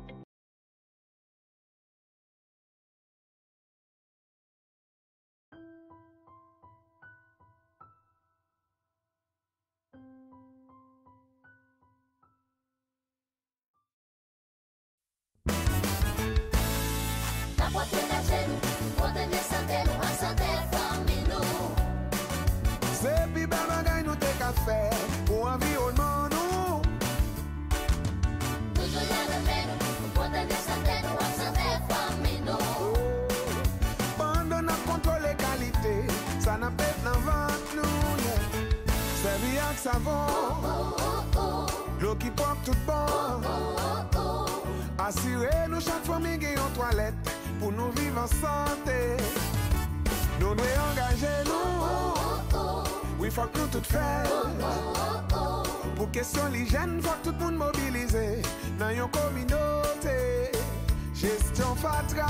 L'eau qui porte tout bon. Assurez-nous chaque fois que nous en toilette pour nous vivre en santé. Nous devons engager nous. Oui, faut que nous tout fassions. Pour question l'hygiène, faut que tout le monde mobilise dans une communauté. Gestion fatra,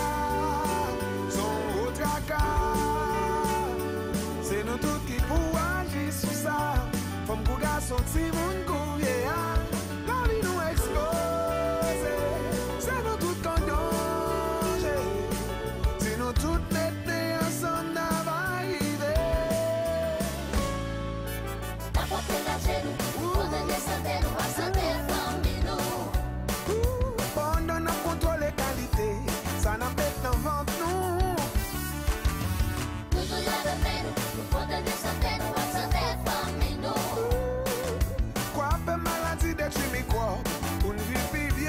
son autre tracas. C'est nous tous qui pouvons agir sur ça. Femme pour garçon, si moun couvrier, la vie nous expose. C'est nous tous qu'on danger. Si nous tous mettons ensemble, nous va arriver. La porte est là chez nous, on est des santé, nous va santé, famille nous. Pendant nous contrôler qualité, ça n'a pas dans ventre nous. Nous tous la remède, nous portons des santé, nous va santé, famille nous. Tu quoi pour nous vivre bien.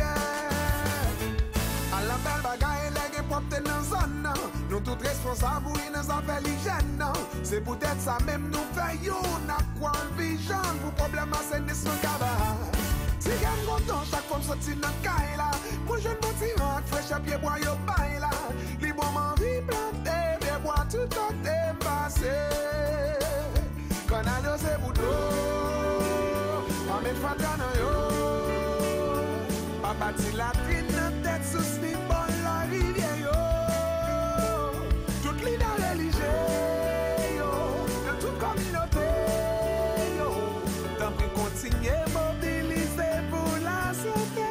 À la belle bagaille, les gens portent dans zone. Nous tous responsables, oui, nous appelons l'hygiène. C'est peut-être ça même nous faisons. N'a quoi en vision pour problème à scène de son cabas. Si gagne content, chaque fois sorti dans le caille là. Moi je ne motive, fraîche à pied bois, yo baille là. Les bons m'envie planter, des bois tout le temps passé. Quand on a c'est boudou. Amen fatana yo. bâti la trine nan tête sous snibon la rivière yo. Tout leader religieux yo, dans toute communauté yo. Tant pis continuer mobiliser pour la santé.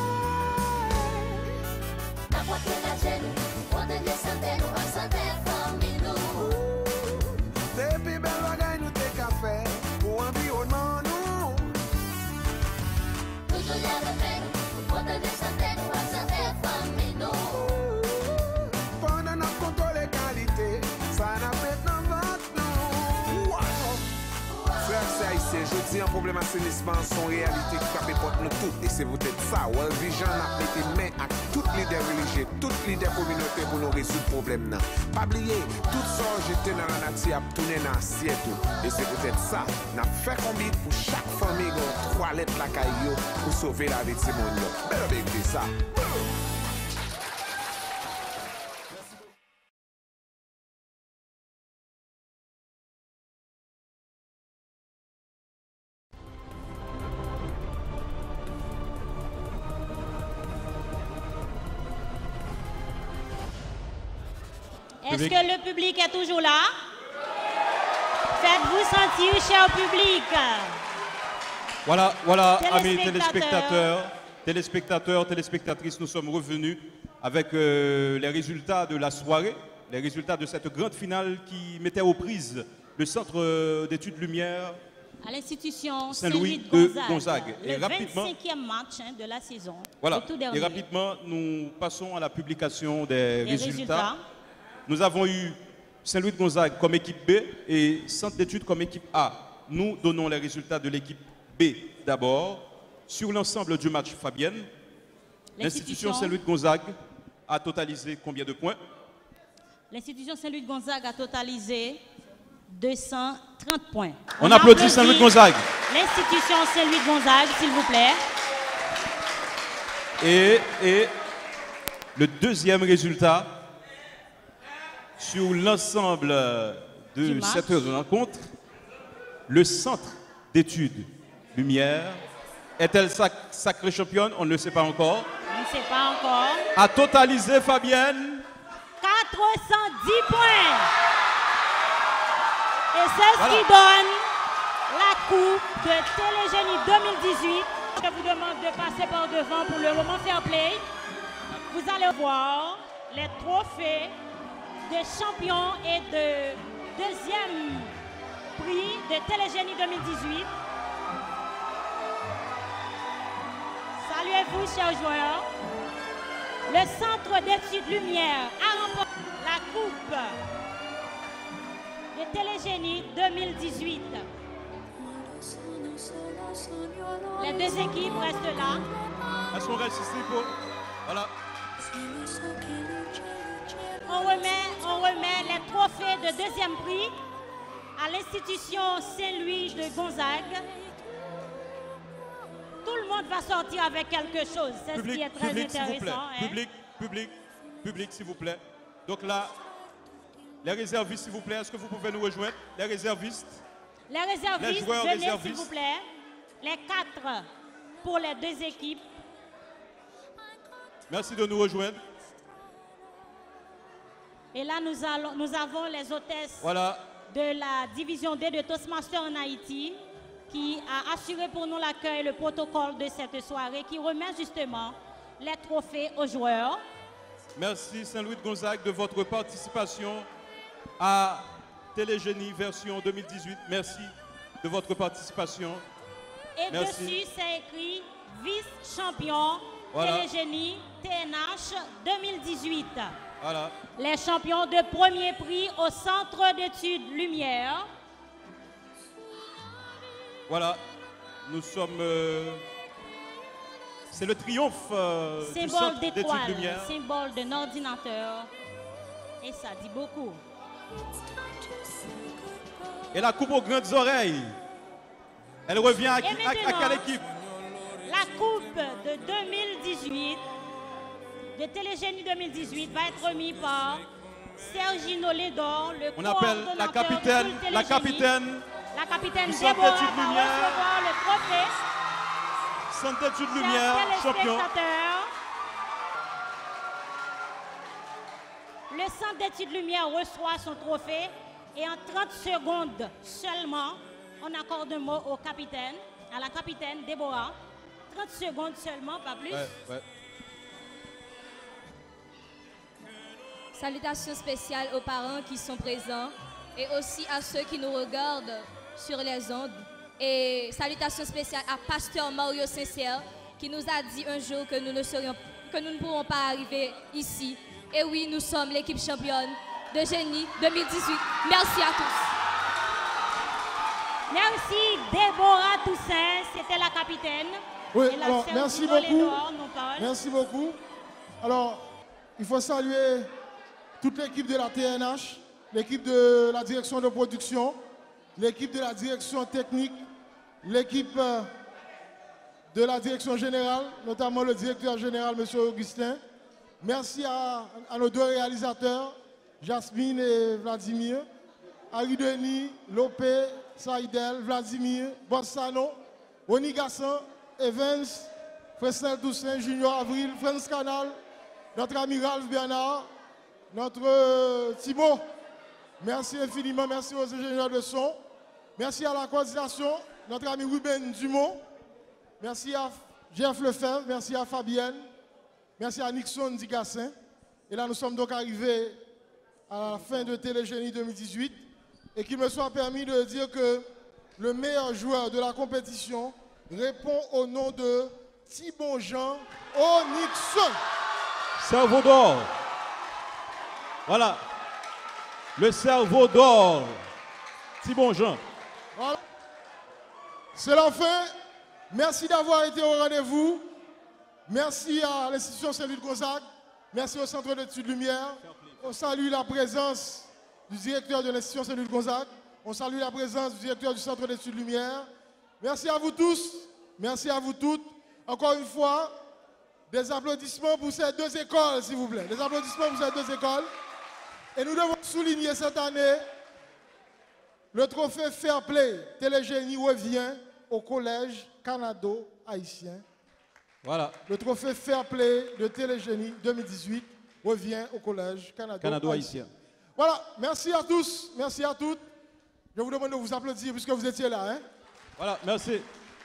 La porte la genou, on te descendait nous en santé famille nous. Depuis belle bagaille nous t'es café pour environnement nous. Toujours y a le fait, on te descendait nous en santé famille nous. Pendant notre contrôle et qualité, ça n'a fait dans votre nous. Frère, c'est haïtien, je dis un problème assainissement, son réalité qui frappe porte nous toutes. Et c'est peut-être ça, World Vision a prêté main à toutes les leaders religieux, toutes les leaders communautés pour nous résoudre le problème. Pas oublier, tout ça jeté dans la nature a tourné dans l'assiette. Et c'est peut-être ça, n'a fait combien pour chaque famille, trois lettres la caillou pour sauver la vie de ce monde. Belle avec ça. Est-ce que le public est toujours là? Faites-vous sentir, cher public. Voilà, voilà, amis Téléspectateurs. téléspectateurs, téléspectateurs, téléspectatrices, nous sommes revenus avec euh, les résultats de la soirée, les résultats de cette grande finale qui mettait aux prises le Centre d'études Lumière À l'institution Saint-Louis Saint-Louis de Gonzague, Gonzague. Et le rapidement- vingt-cinquième match hein, de la saison. Voilà, le tout et dernier. rapidement, nous passons à la publication des Les résultats. résultats. Nous avons eu Saint-Louis de Gonzague comme équipe B et Centre d'études comme équipe A. Nous donnons les résultats de l'équipe B d'abord. Sur l'ensemble du match, Fabienne, l'institution Saint-Louis de Gonzague a totalisé combien de points? L'institution Saint-Louis de Gonzague a totalisé deux cent trente points. On applaudit Saint-Louis de Gonzague. L'institution Saint-Louis de Gonzague, s'il vous plaît. Et, et le deuxième résultat sur l'ensemble de Du match. cette rencontre, le Centre d'études Lumière est-elle sac- sacrée championne? On ne le sait pas encore. On ne sait pas encore. A totalisé, Fabienne, quatre cent dix points. Et c'est ce Voilà. qui donne la coupe de Télégénie deux mille dix-huit. Je vous demande de passer par devant pour le moment fair play. Vous allez voir les trophées de champion et de deuxième prix de Télégénie deux mille dix-huit. Saluez-vous, chers joueurs. Le Centre d'études Lumière a remporté la coupe de Télégénie deux mille dix-huit. Les deux équipes restent là. est-ce qu'on reste ici pour... Voilà. On remet, on remet les trophées de deuxième prix à l'institution Saint-Louis de Gonzague. Tout le monde va sortir avec quelque chose. C'est ce qui Public, est très public, s'il vous plaît. intéressant. hein. Public, public, public, s'il vous plaît. Donc là, les réservistes, s'il vous plaît, est-ce que vous pouvez nous rejoindre? Les réservistes. Les réservistes, Les joueurs venez s'il réservistes. vous plaît. Les quatre pour les deux équipes. Merci de nous rejoindre. Et là, nous, allons, nous avons les hôtesses Voilà. de la division D de Toastmasters en Haïti qui a assuré pour nous l'accueil et le protocole de cette soirée qui remet justement les trophées aux joueurs. Merci Saint-Louis de Gonzague de votre participation à Télégénie version deux mille dix-huit. Merci de votre participation. Et Merci. dessus, c'est écrit vice-champion Voilà. Télégénie T N H deux mille dix-huit. Voilà. Les champions de premier prix au Centre d'études Lumière. Voilà. Nous sommes... euh, c'est le triomphe euh, du Symbole Centre d'études d'étoile, Lumière. symbole d'un ordinateur. Et ça dit beaucoup. Et la coupe aux grandes oreilles. Elle revient à, Et qui- à- à maintenant, quelle équipe? La coupe de deux mille dix-huit, de Télégénie deux mille dix-huit, va être remise par Sergino Lédor, le On appelle la coordonnateur capitaine, de la Télégénie. capitaine La capitaine du Centre Déborah d'études va Lumière. recevoir le trophée. Centre d'études Lumière, champion. Le Centre d'études Lumière reçoit son trophée et en trente secondes seulement, on accorde un mot au capitaine, à la capitaine Déborah. trente secondes seulement, pas plus. Ouais, ouais. Salutations spéciales aux parents qui sont présents et aussi à ceux qui nous regardent sur les ondes. Et salutations spéciales à Pasteur Mario Sincère qui nous a dit un jour que nous ne serions, que nous ne pourrons pas arriver ici. Et oui, nous sommes l'équipe championne de Génie deux mille dix-huit. Merci à tous. Merci Déborah Toussaint, c'était la capitaine. Oui, Et la alors sœur merci Nicole beaucoup. Edouard nous parle. Merci beaucoup. Alors, il faut saluer toute l'équipe de la T N H, l'équipe de la direction de production, l'équipe de la direction technique, l'équipe euh, de la direction générale, notamment le directeur général, M. Augustin. Merci à, à nos deux réalisateurs, Jasmine et Vladimir, Harry Denis, Lopé, Saïdel, Vladimir, Bossano, Oni Gassan, Evans, Fresnel Toussaint, Junior Avril, France Canal, notre ami Ralph Bernard, notre euh, Thibaut. Merci infiniment, merci aux ingénieurs de son. Merci à la coordination, notre ami Ruben Dumont. Merci à Jeff Lefebvre, merci à Fabienne. Merci à Nixon Dicassin. Et là, nous sommes donc arrivés à la fin de Télégénie deux mille dix-huit et qu'il me soit permis de dire que le meilleur joueur de la compétition répond au nom de Thibon Jean Nixon. Cerveau d'or. Voilà. Le cerveau d'or. Thibon Jean. Voilà. C'est la fin. Merci d'avoir été au rendez-vous. Merci à l'institution Saint-Louis de Gonzague. Merci au Centre d'études Lumière. On salue la présence du directeur de l'institution Saint-Louis de Gonzague. On salue la présence du directeur du Centre d'études Lumière. Merci à vous tous. Merci à vous toutes. Encore une fois, des applaudissements pour ces deux écoles, s'il vous plaît. Des applaudissements pour ces deux écoles. Et nous devons souligner cette année le trophée Fair Play Télégénie revient au Collège Canado haïtien. Voilà. Le trophée Fair Play de Télégénie deux mille dix-huit revient au Collège Canado, Canado haïtien. Voilà, merci à tous, merci à toutes. Je vous demande de vous applaudir puisque vous étiez là. Hein? Voilà, merci.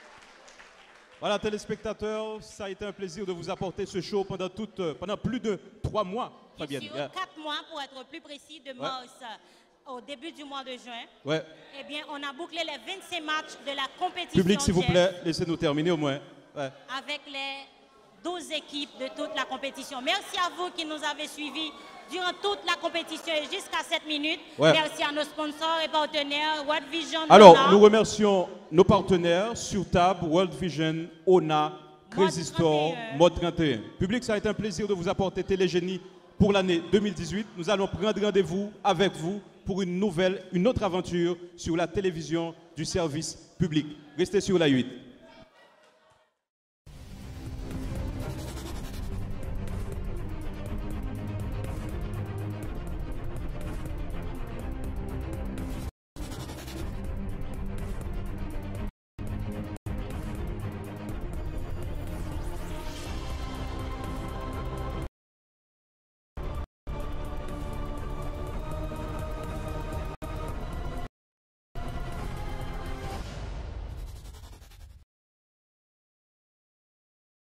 Voilà, téléspectateurs, ça a été un plaisir de vous apporter ce show pendant, toute, pendant plus de trois mois, Fabienne. Sur quatre mois, pour être plus précis, de mars ouais. au début du mois de juin. Ouais. Eh bien, on a bouclé les vingt-cinq matchs de la compétition. Public, s'il vous plaît, laissez-nous terminer au moins. Ouais. Avec les douze équipes de toute la compétition. Merci à vous qui nous avez suivis durant toute la compétition et jusqu'à cette minute. Ouais. Merci à nos sponsors et partenaires, World Vision. Alors, Ona. nous remercions nos partenaires, Surtab, World Vision, Ona, Crazy Store, Mode trente et un. Public, ça a été un plaisir de vous apporter Télégénie pour l'année deux mille dix-huit. Nous allons prendre rendez-vous avec vous pour une nouvelle, une autre aventure sur la télévision du service public. Restez sur la huit.